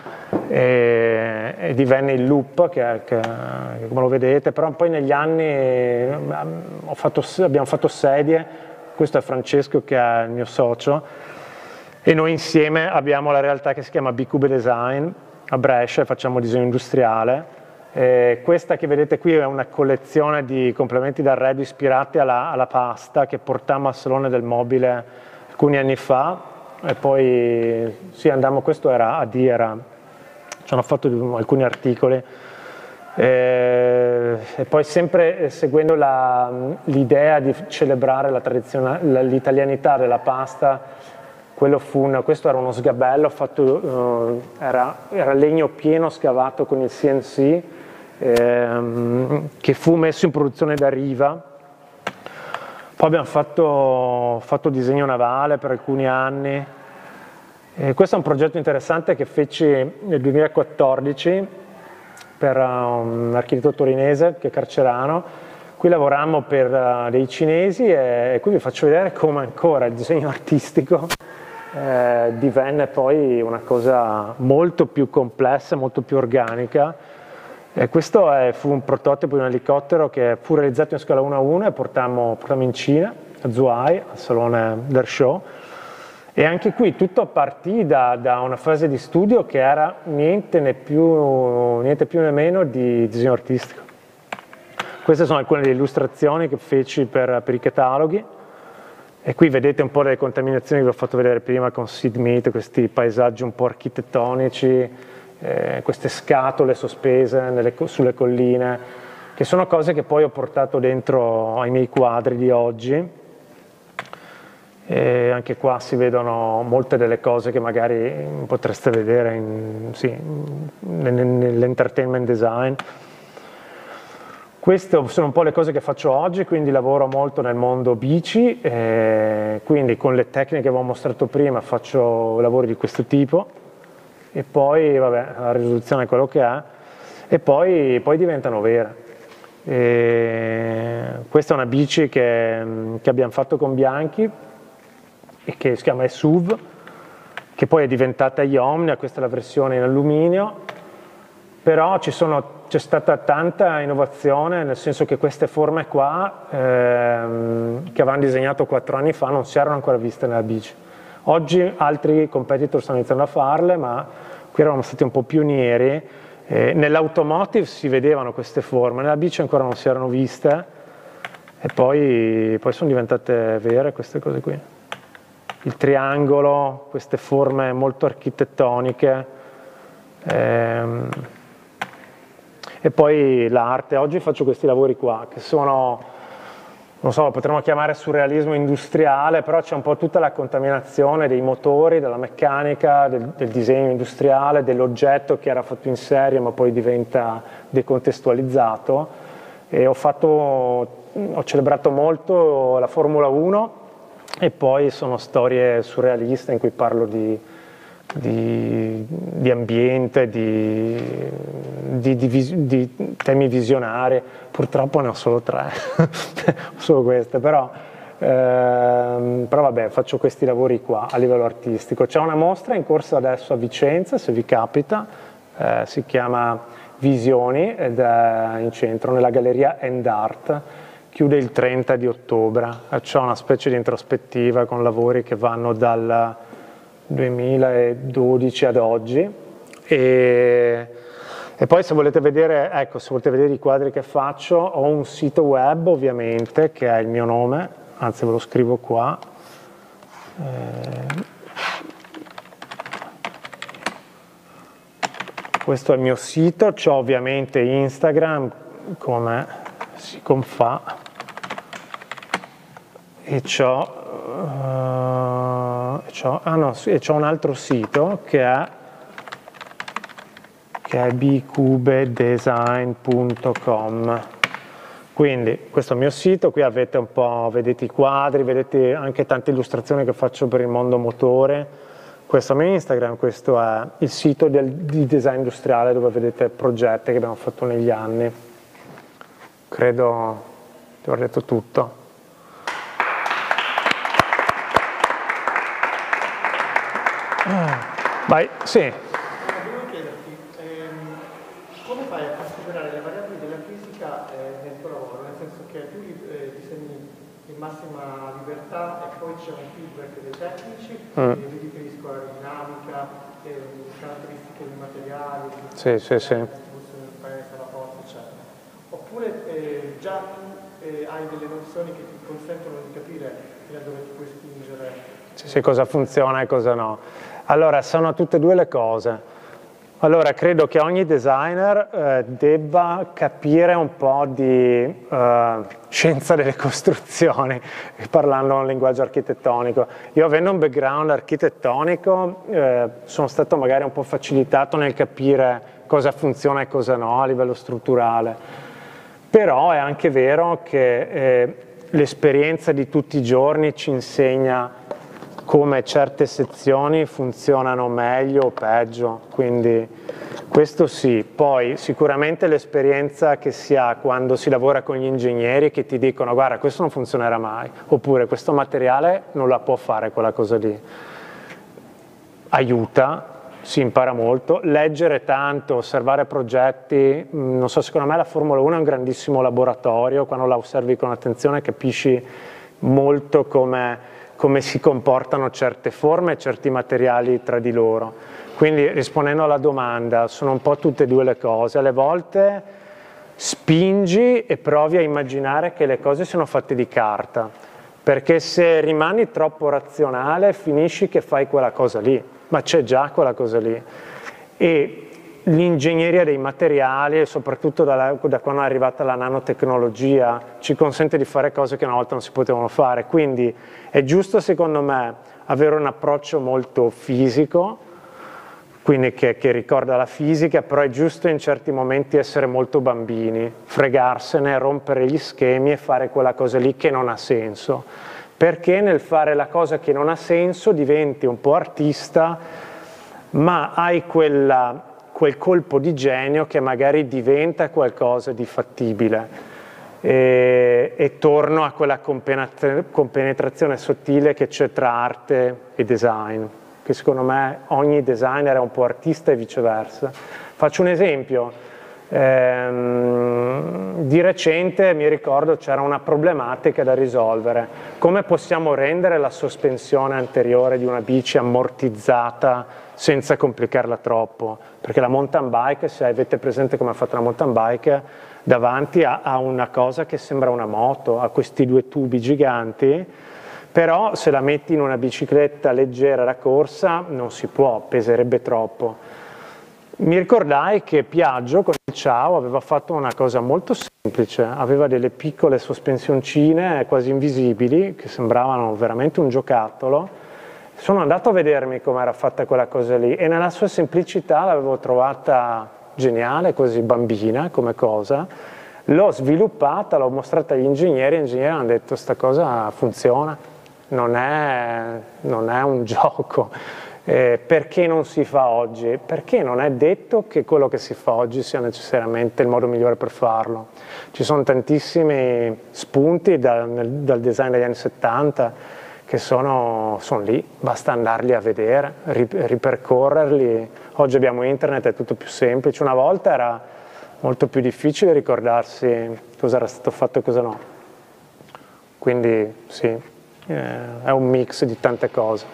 e, e divenne il loop, che, che, che come lo vedete, però poi negli anni ho fatto, abbiamo fatto sedie, questo è Francesco che è il mio socio, e noi insieme abbiamo la realtà che si chiama B-Cube Design, a Brescia, facciamo disegno industriale. Eh, questa che vedete qui è una collezione di complementi d'arredo ispirati alla, alla pasta che portammo al Salone del Mobile alcuni anni fa e poi sì, andammo, questo era a Diera, ci hanno fatto alcuni articoli eh, e poi sempre seguendo l'idea di celebrare la tradizione, l'italianità della pasta. Quello fu una, questo era uno sgabello fatto, uh, era, era legno pieno scavato con il C N C ehm, che fu messo in produzione da Riva. Poi abbiamo fatto, fatto disegno navale per alcuni anni. E questo è un progetto interessante che feci nel duemilaquattordici per un architetto torinese che è carcerano. Qui lavorammo per uh, dei cinesi e, e qui vi faccio vedere come ancora il disegno artistico Eh, divenne poi una cosa molto più complessa, molto più organica. E questo è, fu un prototipo di un elicottero che fu realizzato in scala uno a uno e portammo, portammo in Cina, a Zhuhai, al Salone d'Air Show, E anche qui tutto partì da, da una fase di studio che era niente né più, niente più né meno di disegno artistico. Queste sono alcune delle illustrazioni che feci per, per i cataloghi, e qui vedete un po' le contaminazioni che vi ho fatto vedere prima con Seed Meat, questi paesaggi un po' architettonici, eh, queste scatole sospese nelle, sulle colline, che sono cose che poi ho portato dentro ai miei quadri di oggi. E anche qua si vedono molte delle cose che magari potreste vedere in, sì, nell'entertainment design. Queste sono un po' le cose che faccio oggi, quindi lavoro molto nel mondo bici, eh, quindi con le tecniche che avevo mostrato prima faccio lavori di questo tipo, e poi vabbè, la risoluzione è quello che è, e poi, poi diventano vere. E questa è una bici che, che abbiamo fatto con Bianchi, e che si chiama S U V, che poi è diventata Iomnia, questa è la versione in alluminio, però c'è stata tanta innovazione, nel senso che queste forme qua, ehm, che avevano disegnato quattro anni fa, non si erano ancora viste nella bici. Oggi altri competitor stanno iniziando a farle, ma qui eravamo stati un po' pionieri. Eh, nell'automotive si vedevano queste forme, nella bici ancora non si erano viste, e poi, poi sono diventate vere queste cose qui. Il triangolo, queste forme molto architettoniche, ehm, e poi l'arte. Oggi faccio questi lavori qua, che sono, non so, potremmo chiamare surrealismo industriale, però c'è un po' tutta la contaminazione dei motori, della meccanica, del, del disegno industriale, dell'oggetto che era fatto in serie ma poi diventa decontestualizzato. E ho fatto, ho celebrato molto la Formula uno, e poi sono storie surrealiste in cui parlo di, di, di ambiente, di, di, di, di temi visionari. Purtroppo ne ho solo tre, solo queste, però, ehm, però vabbè, faccio questi lavori qua a livello artistico. C'è una mostra in corso adesso a Vicenza, se vi capita, eh, si chiama Visioni, ed è in centro nella galleria End Art. Chiude il trenta di ottobre, c'è una specie di introspettiva con lavori che vanno dal duemiladodici ad oggi, e, e poi se volete vedere, ecco, se volete vedere i quadri che faccio, ho un sito web ovviamente che è il mio nome, anzi ve lo scrivo qua, eh, questo è il mio sito, c'ho ovviamente Instagram come si confà, e c'ho uh, ah no, e c'ho un altro sito che è che è b cube design punto com. Quindi questo è il mio sito, qui avete un po', vedete i quadri, vedete anche tante illustrazioni che faccio per il mondo motore. Questo è il mio Instagram, questo è il sito del, di design industriale, dove vedete progetti che abbiamo fatto negli anni. Credo di aver detto tutto. Vai, sì. Volevo chiederti, ehm, come fai a considerare le variabili della fisica eh, nel tuo lavoro? Nel senso che tu eh, disegni in massima libertà e poi c'è un feedback dei tecnici, mm. e mi riferisco all'aerodinamica, eh, caratteristiche dei materiali, sì, sì, sì. distribuzione del peso, la forza, eccetera. Oppure eh, già tu eh, hai delle nozioni che ti consentono di capire fino a dove ti puoi spingere. Sì, sì, cosa funziona e cosa no. Allora, sono tutte e due le cose. Allora, credo che ogni designer eh, debba capire un po' di eh, scienza delle costruzioni, parlando un linguaggio architettonico. Io, avendo un background architettonico, eh, sono stato magari un po' facilitato nel capire cosa funziona e cosa no a livello strutturale. Però è anche vero che eh, l'esperienza di tutti i giorni ci insegna come certe sezioni funzionano meglio o peggio, quindi questo sì. Poi sicuramente l'esperienza che si ha quando si lavora con gli ingegneri, che ti dicono guarda, questo non funzionerà mai, oppure questo materiale non la può fare quella cosa lì, aiuta, si impara molto. Leggere tanto, osservare progetti, non so, secondo me la Formula uno è un grandissimo laboratorio, quando la osservi con attenzione capisci molto come come si comportano certe forme e certi materiali tra di loro. Quindi rispondendo alla domanda, sono un po' tutte e due le cose. Alle volte spingi e provi a immaginare che le cose siano fatte di carta, perché se rimani troppo razionale finisci che fai quella cosa lì, ma c'è già quella cosa lì. E l'ingegneria dei materiali, soprattutto da, da quando è arrivata la nanotecnologia, ci consente di fare cose che una volta non si potevano fare. Quindi è giusto, secondo me, avere un approccio molto fisico, quindi che, che ricorda la fisica, però è giusto in certi momenti essere molto bambini, fregarsene, rompere gli schemi e fare quella cosa lì che non ha senso. Perché nel fare la cosa che non ha senso diventi un po' artista, ma hai quella, quel colpo di genio che magari diventa qualcosa di fattibile. E, e torno a quella compenetrazione sottile che c'è tra arte e design, che secondo me ogni designer è un po' artista e viceversa. Faccio un esempio, ehm, di recente mi ricordo c'era una problematica da risolvere: come possiamo rendere la sospensione anteriore di una bici ammortizzata senza complicarla troppo? Perché la mountain bike, se avete presente come è fatta la mountain bike, davanti ha, ha una cosa che sembra una moto, ha questi due tubi giganti, però se la metti in una bicicletta leggera da corsa non si può, peserebbe troppo. Mi ricordai che Piaggio con il Ciao aveva fatto una cosa molto semplice, aveva delle piccole sospensioncine quasi invisibili che sembravano veramente un giocattolo. Sono andato a vedermi come era fatta quella cosa lì e nella sua semplicità l'avevo trovata geniale, così bambina come cosa. L'ho sviluppata, l'ho mostrata agli ingegneri e gli ingegneri hanno detto: sta cosa funziona, non è, non è un gioco. Eh, perché non si fa oggi? Perché non è detto che quello che si fa oggi sia necessariamente il modo migliore per farlo. Ci sono tantissimi spunti da, nel, dal design degli anni settanta che sono, sono lì, basta andarli a vedere, ripercorrerli. Oggi abbiamo internet, è tutto più semplice. Una volta era molto più difficile ricordarsi cosa era stato fatto e cosa no. Quindi sì, eh, è un mix di tante cose.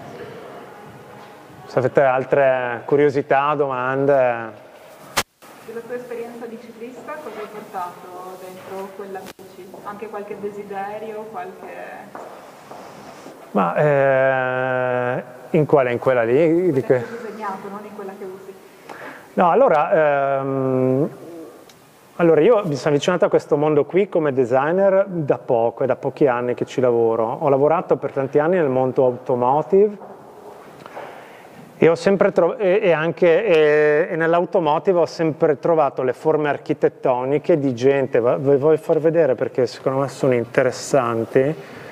Se avete altre curiosità, domande. Della tua esperienza di ciclista, cosa hai portato dentro quella bici? Anche qualche desiderio, qualche... Ma eh, in quale? In quella lì? Di che... che hai disegnato, non in quella che usi. No, allora, ehm, allora io mi sono avvicinato a questo mondo qui come designer da poco, è da pochi anni che ci lavoro. Ho lavorato per tanti anni nel mondo automotive e, ho sempre e, e anche e, e nell'automotive ho sempre trovato le forme architettoniche di gente, vi voglio far vedere perché secondo me sono interessanti.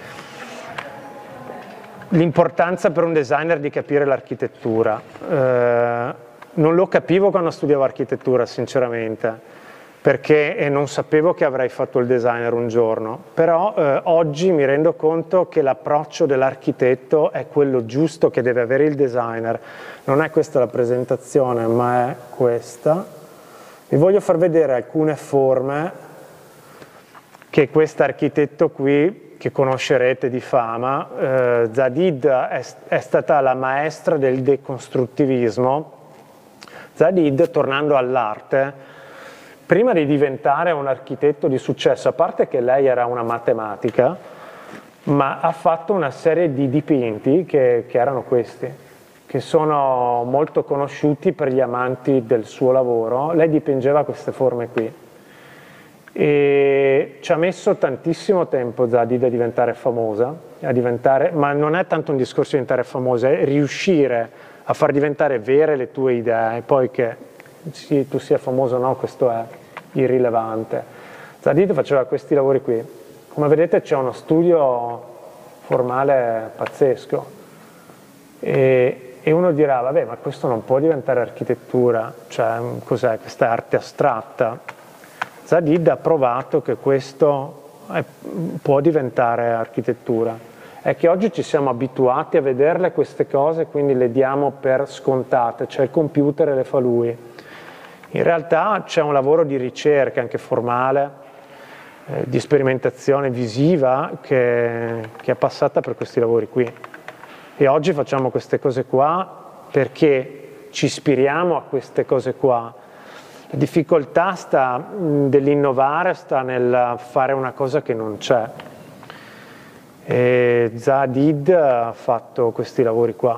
L'importanza per un designer di capire l'architettura. Eh, non lo capivo quando studiavo architettura, sinceramente, perché eh, non sapevo che avrei fatto il designer un giorno, però eh, oggi mi rendo conto che l'approccio dell'architetto è quello giusto che deve avere il designer. Non è questa la presentazione, ma è questa. Vi voglio far vedere alcune forme che questo architetto qui, che conoscerete di fama, eh, Zadid è, è stata la maestra del decostruttivismo. Zadid, tornando all'arte, prima di diventare un architetto di successo, a parte che lei era una matematica, ma ha fatto una serie di dipinti che, che erano questi, che sono molto conosciuti per gli amanti del suo lavoro. Lei dipingeva queste forme qui. E ci ha messo tantissimo tempo Zadid a diventare famosa, a diventare, ma non è tanto un discorso di diventare famosa, è riuscire a far diventare vere le tue idee, poi che sì, tu sia famoso o no, questo è irrilevante. Zadid faceva questi lavori qui, come vedete c'è uno studio formale pazzesco e, e uno dirà, vabbè, ma questo non può diventare architettura, cioè cos'è questa arte astratta? Zadid ha provato che questo è, può diventare architettura. È che oggi ci siamo abituati a vederle queste cose, quindi le diamo per scontate, cioè il computer le fa lui. In realtà c'è un lavoro di ricerca, anche formale, eh, di sperimentazione visiva che, che è passata per questi lavori qui. E oggi facciamo queste cose qua perché ci ispiriamo a queste cose qua. La difficoltà sta dell'innovare, sta nel fare una cosa che non c'è. E Zaha Hadid ha fatto questi lavori qua.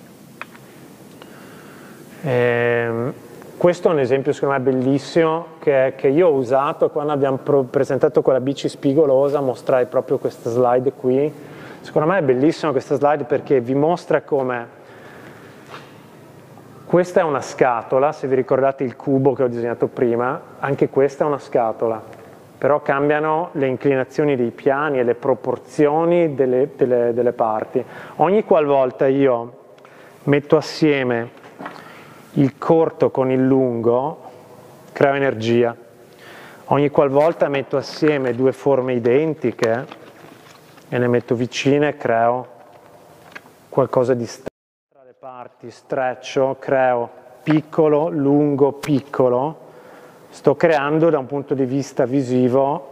E questo è un esempio secondo me bellissimo che, che io ho usato quando abbiamo presentato quella bici spigolosa, mostrai proprio questa slide qui. Secondo me è bellissima questa slide perché vi mostra come questa è una scatola, se vi ricordate il cubo che ho disegnato prima, anche questa è una scatola, però cambiano le inclinazioni dei piani e le proporzioni delle, delle, delle parti. Ogni qualvolta io metto assieme il corto con il lungo, creo energia. Ogni qualvolta metto assieme due forme identiche e le metto vicine, creo qualcosa di strano. Tra le parti streccio, creo piccolo, lungo, piccolo. Sto creando da un punto di vista visivo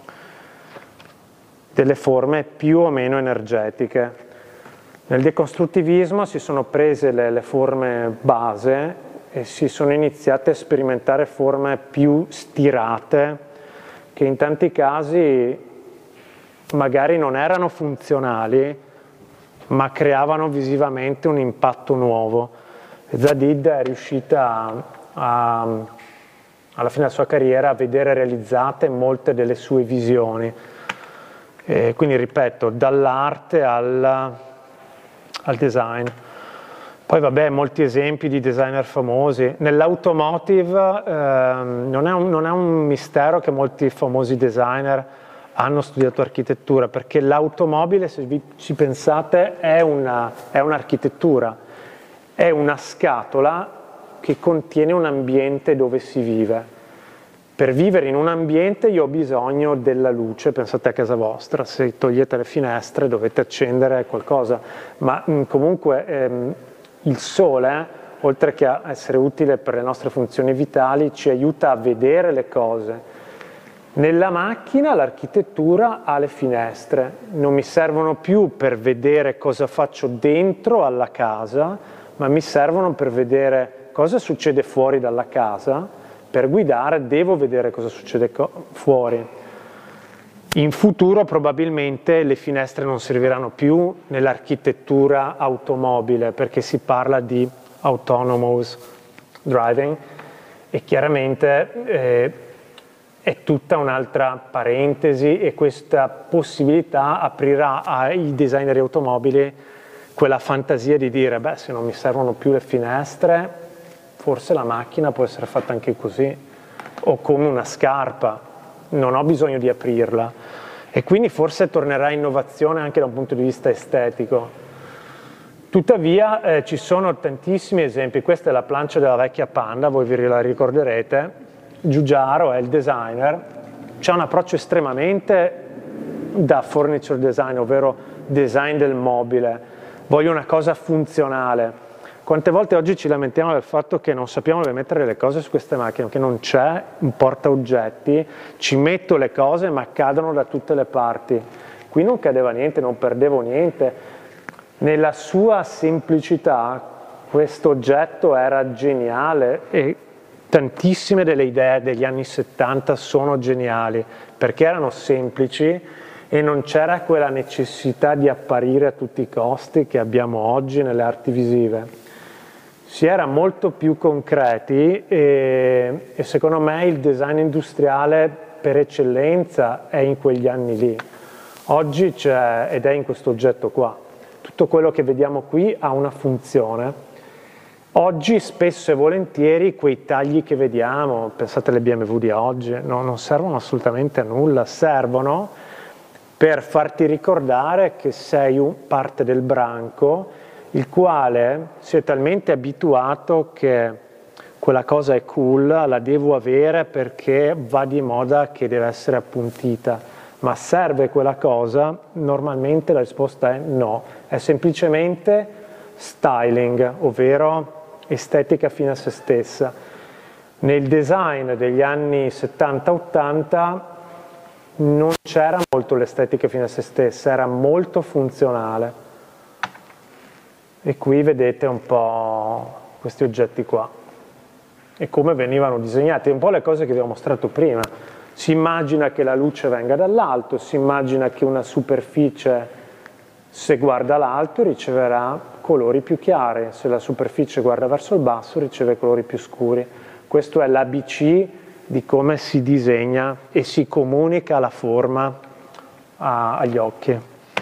delle forme più o meno energetiche. Nel decostruttivismo si sono prese le, le forme base e si sono iniziate a sperimentare forme più stirate che in tanti casi magari non erano funzionali ma creavano visivamente un impatto nuovo. E Zaha Hadid è riuscita a, a, alla fine della sua carriera a vedere realizzate molte delle sue visioni. E quindi ripeto, dall'arte al al design. Poi vabbè, molti esempi di designer famosi. Nell'automotive eh, non, non è un mistero che molti famosi designer hanno studiato architettura, perché l'automobile, se vi ci pensate, è una, è un'architettura, è una scatola che contiene un ambiente dove si vive. Per vivere in un ambiente io ho bisogno della luce, pensate a casa vostra, se togliete le finestre dovete accendere qualcosa, ma mh, comunque ehm, il sole, oltre che a essere utile per le nostre funzioni vitali, ci aiuta a vedere le cose. Nella macchina l'architettura ha le finestre, non mi servono più per vedere cosa faccio dentro alla casa, ma mi servono per vedere cosa succede fuori dalla casa. Per guidare devo vedere cosa succede fuori. In futuro probabilmente le finestre non serviranno più nell'architettura automobile perché si parla di autonomous driving e chiaramente eh, è tutta un'altra parentesi e questa possibilità aprirà ai designer automobili quella fantasia di dire beh, se non mi servono più le finestre forse la macchina può essere fatta anche così, o come una scarpa, non ho bisogno di aprirla. E quindi forse tornerà innovazione anche da un punto di vista estetico. Tuttavia eh, ci sono tantissimi esempi, questa è la plancia della vecchia Panda, voi vi la ricorderete, Giugiaro è il designer, c'è un approccio estremamente da furniture design, ovvero design del mobile, voglio una cosa funzionale. Quante volte oggi ci lamentiamo del fatto che non sappiamo dove mettere le cose su queste macchine, che non c'è un portaoggetti, ci metto le cose ma cadono da tutte le parti. Qui non cadeva niente, non perdevo niente. Nella sua semplicità questo oggetto era geniale e tantissime delle idee degli anni settanta sono geniali perché erano semplici e non c'era quella necessità di apparire a tutti i costi che abbiamo oggi nelle arti visive. Si era molto più concreti e, e secondo me il design industriale per eccellenza è in quegli anni lì. Oggi c'è ed è in questo oggetto qua. Tutto quello che vediamo qui ha una funzione. Oggi spesso e volentieri quei tagli che vediamo, pensate alle B M W di oggi, no, non servono assolutamente a nulla, servono per farti ricordare che sei un parte del branco il quale si è talmente abituato che quella cosa è cool, la devo avere perché va di moda che deve essere appuntita, ma serve quella cosa? Normalmente la risposta è no, è semplicemente styling, ovvero estetica fine a se stessa. Nel design degli anni settanta ottanta non c'era molto l'estetica fine a se stessa, era molto funzionale. E qui vedete un po' questi oggetti qua e come venivano disegnati, un po' le cose che vi ho mostrato prima. Si immagina che la luce venga dall'alto, si immagina che una superficie, se guarda l'alto, riceverà colori più chiari, se la superficie guarda verso il basso riceve colori più scuri. Questo è l'A B C di come si disegna e si comunica la forma a, agli occhi.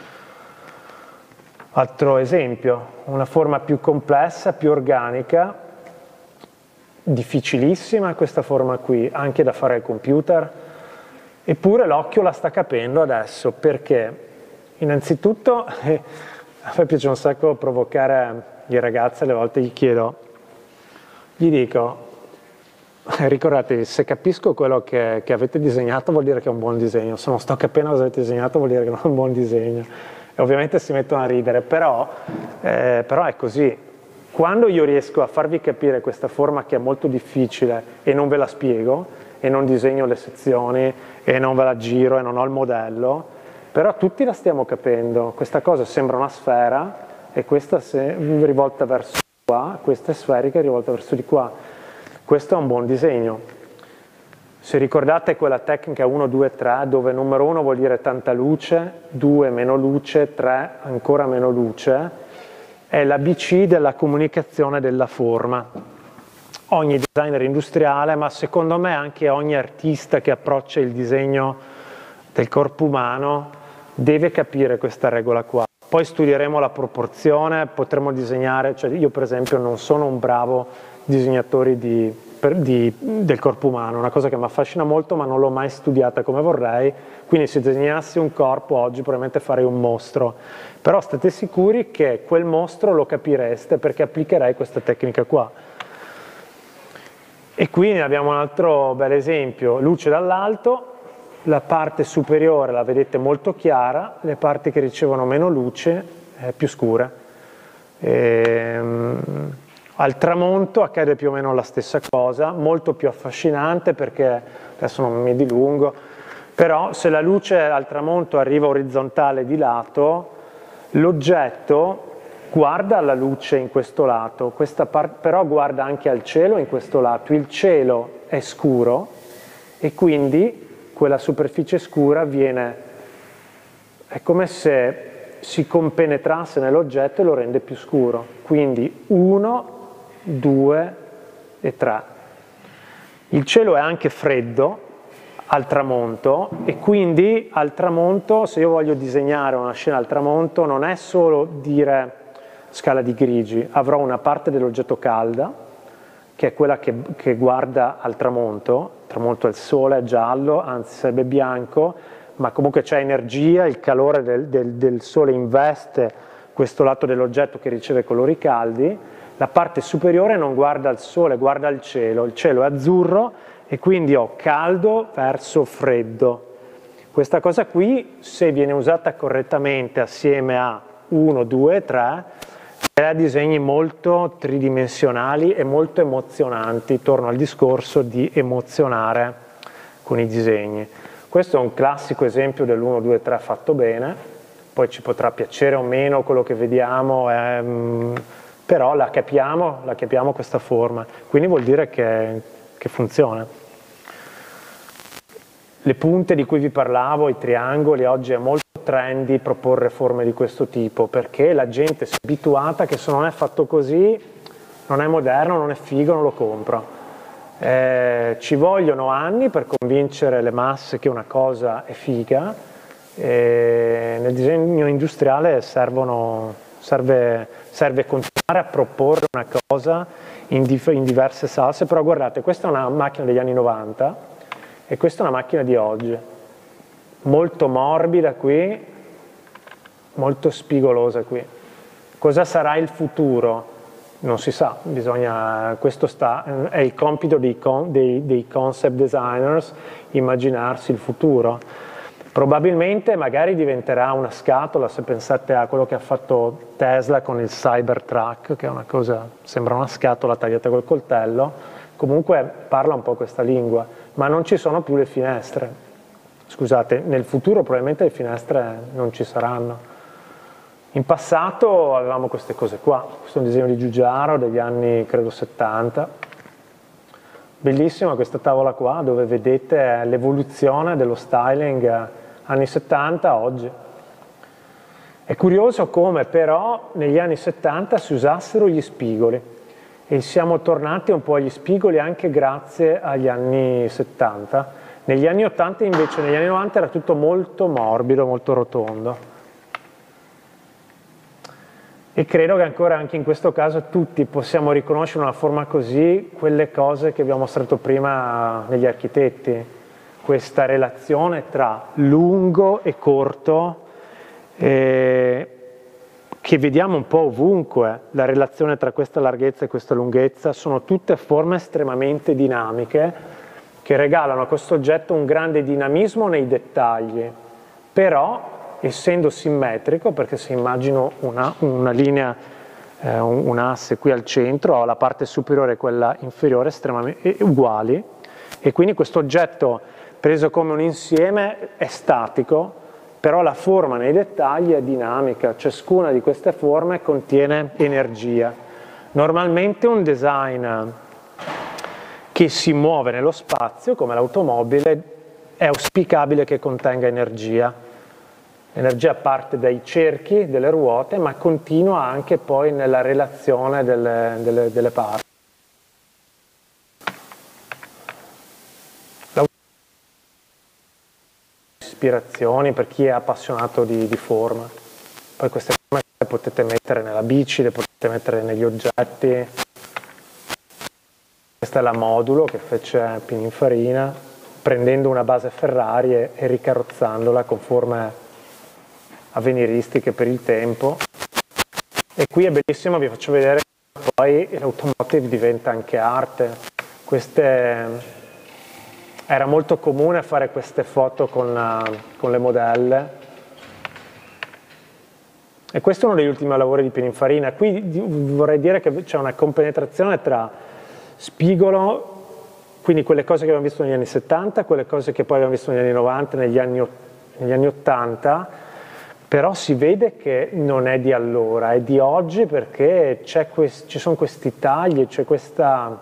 Altro esempio, una forma più complessa, più organica, difficilissima questa forma qui, anche da fare al computer, eppure l'occhio la sta capendo adesso, perché innanzitutto eh, a me piace un sacco provocare i ragazzi, alle volte gli chiedo, gli dico, ricordatevi, se capisco quello che, che avete disegnato vuol dire che è un buon disegno, se non sto capendo cosa avete disegnato vuol dire che non è un buon disegno. E ovviamente si mettono a ridere, però, eh, però è così. Quando io riesco a farvi capire questa forma che è molto difficile e non ve la spiego, e non disegno le sezioni, e non ve la giro, e non ho il modello, però tutti la stiamo capendo. Questa cosa sembra una sfera, e questa è rivolta verso qua, questa è sferica e rivolta verso di qua. Questo è un buon disegno. Se ricordate quella tecnica uno, due, tre, dove numero uno vuol dire tanta luce, due meno luce, tre ancora meno luce, è l'A B C della comunicazione della forma. Ogni designer industriale, ma secondo me anche ogni artista che approccia il disegno del corpo umano, deve capire questa regola qua. Poi studieremo la proporzione, potremo disegnare, cioè io per esempio non sono un bravo disegnatore di, per, di, del corpo umano, una cosa che mi affascina molto ma non l'ho mai studiata come vorrei, quindi se disegnassi un corpo oggi probabilmente farei un mostro, però state sicuri che quel mostro lo capireste perché applicherei questa tecnica qua. E qui ne abbiamo un altro bel esempio, luce dall'alto, la parte superiore la vedete molto chiara, le parti che ricevono meno luce eh, più scure. Ehm, al tramonto accade più o meno la stessa cosa, molto più affascinante perché, adesso non mi dilungo, però se la luce al tramonto arriva orizzontale di lato, l'oggetto guarda la luce in questo lato, questa però guarda anche al cielo in questo lato, il cielo è scuro e quindi quella superficie scura viene, è come se si compenetrasse nell'oggetto e lo rende più scuro, quindi uno, due e tre. Il cielo è anche freddo al tramonto e quindi al tramonto, se io voglio disegnare una scena al tramonto, non è solo dire scala di grigi, avrò una parte dell'oggetto calda, che è quella che, che guarda al tramonto, il tramonto è il sole, è giallo, anzi sarebbe bianco, ma comunque c'è energia, il calore del, del, del sole investe questo lato dell'oggetto che riceve colori caldi, la parte superiore non guarda il sole, guarda il cielo, il cielo è azzurro e quindi ho caldo verso freddo. Questa cosa qui, se viene usata correttamente assieme a uno, due, tre, crea disegni molto tridimensionali e molto emozionanti, torno al discorso di emozionare con i disegni. Questo è un classico esempio dell'uno, due, tre fatto bene, poi ci potrà piacere o meno quello che vediamo, ehm, però la capiamo, la capiamo questa forma, quindi vuol dire che, che funziona. Le punte di cui vi parlavo, i triangoli, oggi è molto trendy proporre forme di questo tipo perché la gente si è abituata che se non è fatto così non è moderno, non è figo, non lo compro. Eh, ci vogliono anni per convincere le masse che una cosa è figa e nel disegno industriale servono, serve, serve continuare a proporre una cosa in, dif in diverse salse, però guardate, questa è una macchina degli anni novanta e questa è una macchina di oggi. Molto morbida qui, molto spigolosa qui. Cosa sarà il futuro? Non si sa, bisogna, questo sta, è il compito dei, con, dei, dei concept designers, immaginarsi il futuro. Probabilmente magari diventerà una scatola, se pensate a quello che ha fatto Tesla con il Cybertruck, che è una cosa, sembra una scatola tagliata col coltello, comunque parla un po' questa lingua, ma non ci sono più le finestre. scusate, nel futuro probabilmente le finestre non ci saranno. In passato avevamo queste cose qua, questo è un disegno di Giugiaro degli anni credo settanta, bellissima questa tavola qua dove vedete l'evoluzione dello styling anni settanta a oggi. È curioso come però negli anni settanta si usassero gli spigoli e siamo tornati un po' agli spigoli anche grazie agli anni settanta. Negli anni ottanta invece, negli anni novanta era tutto molto morbido, molto rotondo. E credo che ancora anche in questo caso tutti possiamo riconoscere una forma così, quelle cose che abbiamo mostrato prima negli architetti, questa relazione tra lungo e corto, eh, che vediamo un po' ovunque, la relazione tra questa larghezza e questa lunghezza, sono tutte forme estremamente dinamiche che regalano a questo oggetto un grande dinamismo nei dettagli, però essendo simmetrico, perché se immagino una, una linea, eh, un, un asse qui al centro, ho la parte superiore e quella inferiore estremamente uguali, e quindi questo oggetto preso come un insieme è statico, però la forma nei dettagli è dinamica, ciascuna di queste forme contiene energia. Normalmente un design che si muove nello spazio, come l'automobile, è auspicabile che contenga energia. L'energia parte dai cerchi delle ruote, ma continua anche poi nella relazione delle, delle, delle parti. Ispirazioni per chi è appassionato di, di forma. Poi queste forme le potete mettere nella bici, le potete mettere negli oggetti. Questa è la Modulo che fece Pininfarina, prendendo una base Ferrari e, e ricarrozzandola con forme avveniristiche per il tempo. E qui è bellissimo, vi faccio vedere che poi l'automotive diventa anche arte. Queste, era molto comune fare queste foto con, con le modelle, e questo è uno degli ultimi lavori di Pininfarina. Qui vorrei dire che c'è una compenetrazione tra spigolo, quindi quelle cose che abbiamo visto negli anni settanta, quelle cose che poi abbiamo visto negli anni novanta, negli anni, negli anni ottanta, però si vede che non è di allora, è di oggi, perché c'è quest, ci sono questi tagli, c'è questa,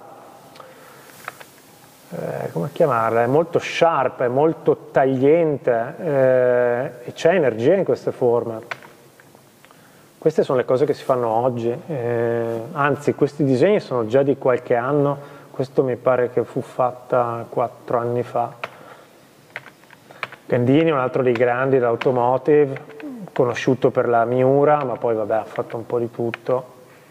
eh, come chiamarla, è molto sharp, è molto tagliente, eh, e c'è energia in queste forme. Queste sono le cose che si fanno oggi, eh, anzi questi disegni sono già di qualche anno, questo mi pare che fu fatta quattro anni fa. Gandini, un altro dei grandi dell'automotive, conosciuto per la Miura, ma poi vabbè ha fatto un po' di tutto.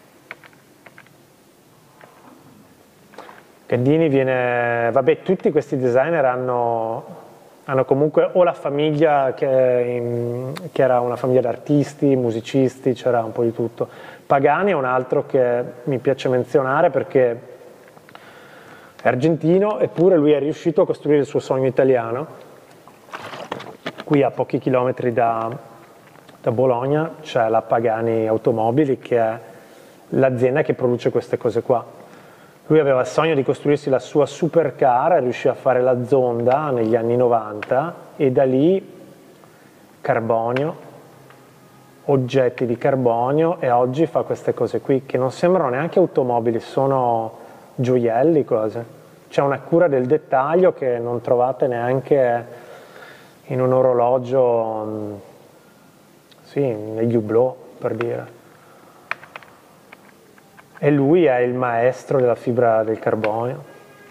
Gandini viene, vabbè tutti questi designer hanno, hanno comunque o la famiglia che, in, che era una famiglia di artisti, musicisti, c'era un po' di tutto. Pagani è un altro che mi piace menzionare perché è argentino, eppure lui è riuscito a costruire il suo sogno italiano. Qui a pochi chilometri da Da Bologna c'è la Pagani Automobili, che è l'azienda che produce queste cose qua. Lui aveva il sogno di costruirsi la sua supercar, riuscì a fare la Zonda negli anni novanta e da lì carbonio, oggetti di carbonio, e oggi fa queste cose qui che non sembrano neanche automobili, sono gioielli quasi. C'è una cura del dettaglio che non trovate neanche in un orologio, sì, negli Hublot, per dire. E lui è il maestro della fibra del carbonio.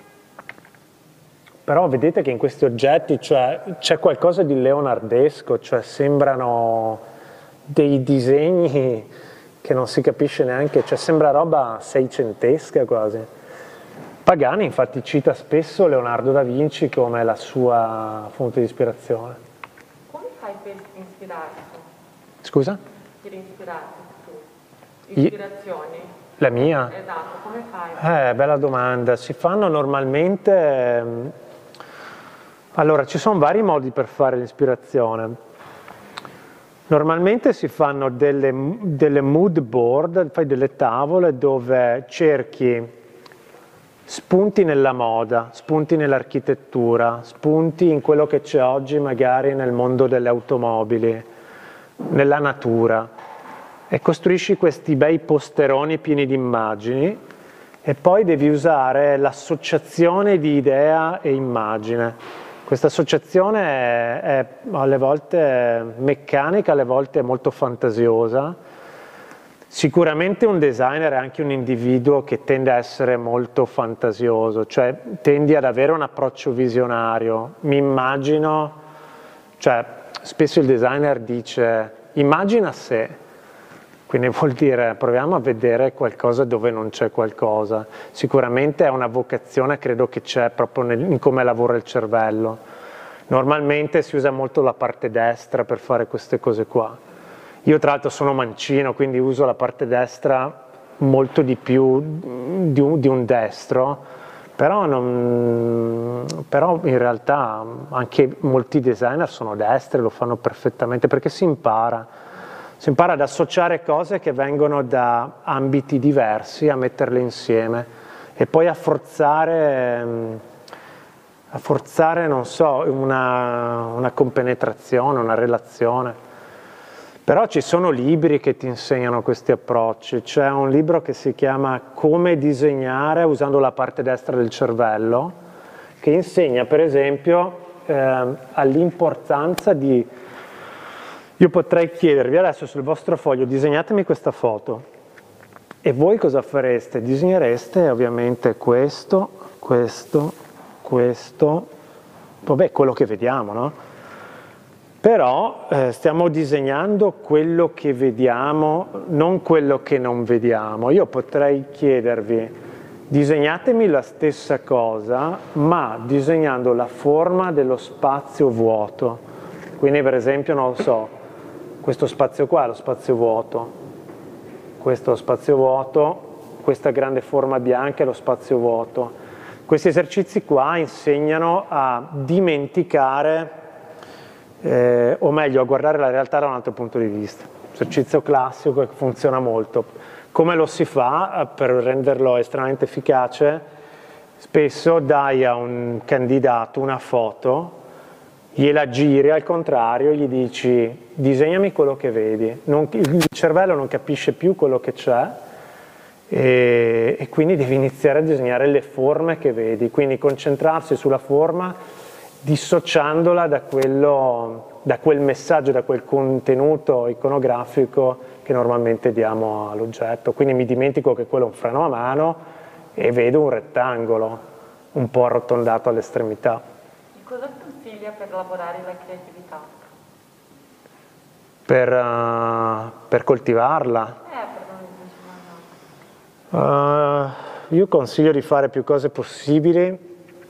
Però vedete che in questi oggetti cioè, c'è qualcosa di leonardesco, cioè sembrano dei disegni che non si capisce neanche, cioè sembra roba seicentesca quasi. Pagani infatti cita spesso Leonardo da Vinci come la sua fonte di ispirazione. Come fai per ispirarti? Scusa? Per ispirarti tu? Ispirazioni? La mia? Esatto, come fai? Eh, bella domanda. Si fanno normalmente... Allora, ci sono vari modi per fare l'ispirazione. Normalmente si fanno delle, delle mood board, fai delle tavole dove cerchi spunti nella moda, spunti nell'architettura, spunti in quello che c'è oggi magari nel mondo delle automobili, nella natura, e costruisci questi bei posteroni pieni di immagini e poi devi usare l'associazione di idea e immagine. Questa associazione è, è alle volte meccanica, alle volte molto fantasiosa. Sicuramente un designer è anche un individuo che tende a essere molto fantasioso, cioè tendi ad avere un approccio visionario. Mi immagino, cioè spesso il designer dice immagina se, quindi vuol dire proviamo a vedere qualcosa dove non c'è qualcosa. Sicuramente è una vocazione, credo che c'è proprio nel, in come lavora il cervello. Normalmente si usa molto la parte destra per fare queste cose qua. Io tra l'altro sono mancino, quindi uso la parte destra molto di più di un, di un destro, però, non, però in realtà anche molti designer sono destri, lo fanno perfettamente perché si impara. Si impara ad associare cose che vengono da ambiti diversi, a metterle insieme e poi a forzare, a forzare non so, una, una compenetrazione, una relazione. Però ci sono libri che ti insegnano questi approcci. C'è un libro che si chiama Come disegnare usando la parte destra del cervello, che insegna per esempio eh, all'importanza di... Io potrei chiedervi adesso sul vostro foglio, disegnatemi questa foto. E voi cosa fareste? Disegnereste ovviamente questo, questo, questo, vabbè, quello che vediamo, no? Però eh, stiamo disegnando quello che vediamo, non quello che non vediamo. Io potrei chiedervi, disegnatemi la stessa cosa, ma disegnando la forma dello spazio vuoto. Quindi per esempio, non lo so, questo spazio qua è lo spazio vuoto, questo è lo spazio vuoto, questa grande forma bianca è lo spazio vuoto. Questi esercizi qua insegnano a dimenticare Eh, o meglio a guardare la realtà da un altro punto di vista. Esercizio classico che funziona molto. Come lo si fa per renderlo estremamente efficace? Spesso dai a un candidato una foto, gliela giri al contrario, gli dici disegnami quello che vedi. Non, il cervello non capisce più quello che c'è e, e quindi devi iniziare a disegnare le forme che vedi, quindi concentrarsi sulla forma dissociandola da, quello, da quel messaggio, da quel contenuto iconografico che normalmente diamo all'oggetto. Quindi mi dimentico che quello è un freno a mano e vedo un rettangolo un po' arrotondato all'estremità. Cosa consiglia per lavorare la creatività? Per, uh, per coltivarla? Eh, per non uh, io consiglio di fare più cose possibili.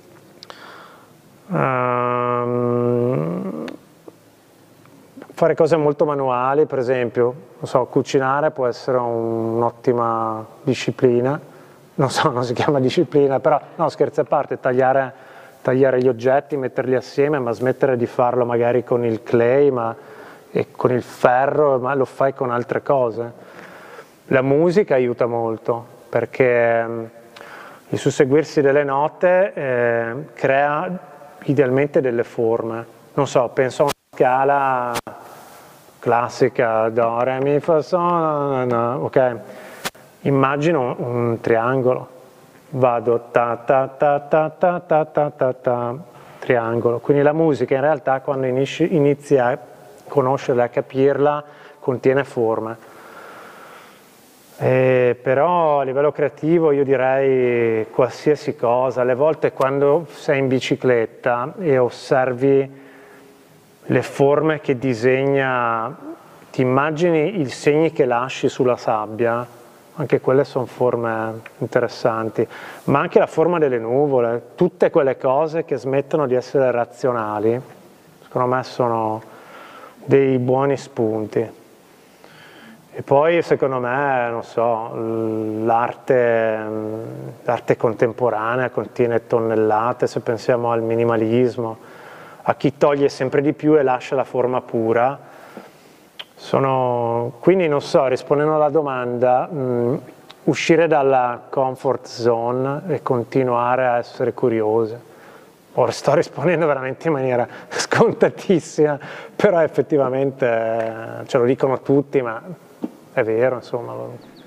Um, fare cose molto manuali, per esempio, non so, cucinare può essere un'ottima disciplina, non so, non si chiama disciplina, però no, scherzi a parte, tagliare, tagliare gli oggetti, metterli assieme, ma smettere di farlo magari con il clay ma, e con il ferro, ma lo fai con altre cose. La musica aiuta molto, perché il susseguirsi delle note eh, crea idealmente delle forme. Non so, penso a una scala classica, do, re, mi, fa, sol, no, no, ok? Immagino un, un triangolo, vado ta ta ta ta ta ta ta ta ta, triangolo. Quindi la musica in realtà quando inizi, inizi a conoscerla, a capirla, contiene forme. Eh, però a livello creativo io direi qualsiasi cosa. Alle volte quando sei in bicicletta e osservi le forme che disegna, ti immagini i segni che lasci sulla sabbia, anche quelle sono forme interessanti, ma anche la forma delle nuvole, tutte quelle cose che smettono di essere razionali, secondo me sono dei buoni spunti. E poi secondo me, non so, l'arte, l'arte contemporanea contiene tonnellate, se pensiamo al minimalismo, a chi toglie sempre di più e lascia la forma pura. Sono, quindi non so, rispondendo alla domanda, mh, uscire dalla comfort zone e continuare a essere curiosi. Ora sto rispondendo veramente in maniera scontatissima, però effettivamente ce lo dicono tutti, ma è vero, insomma.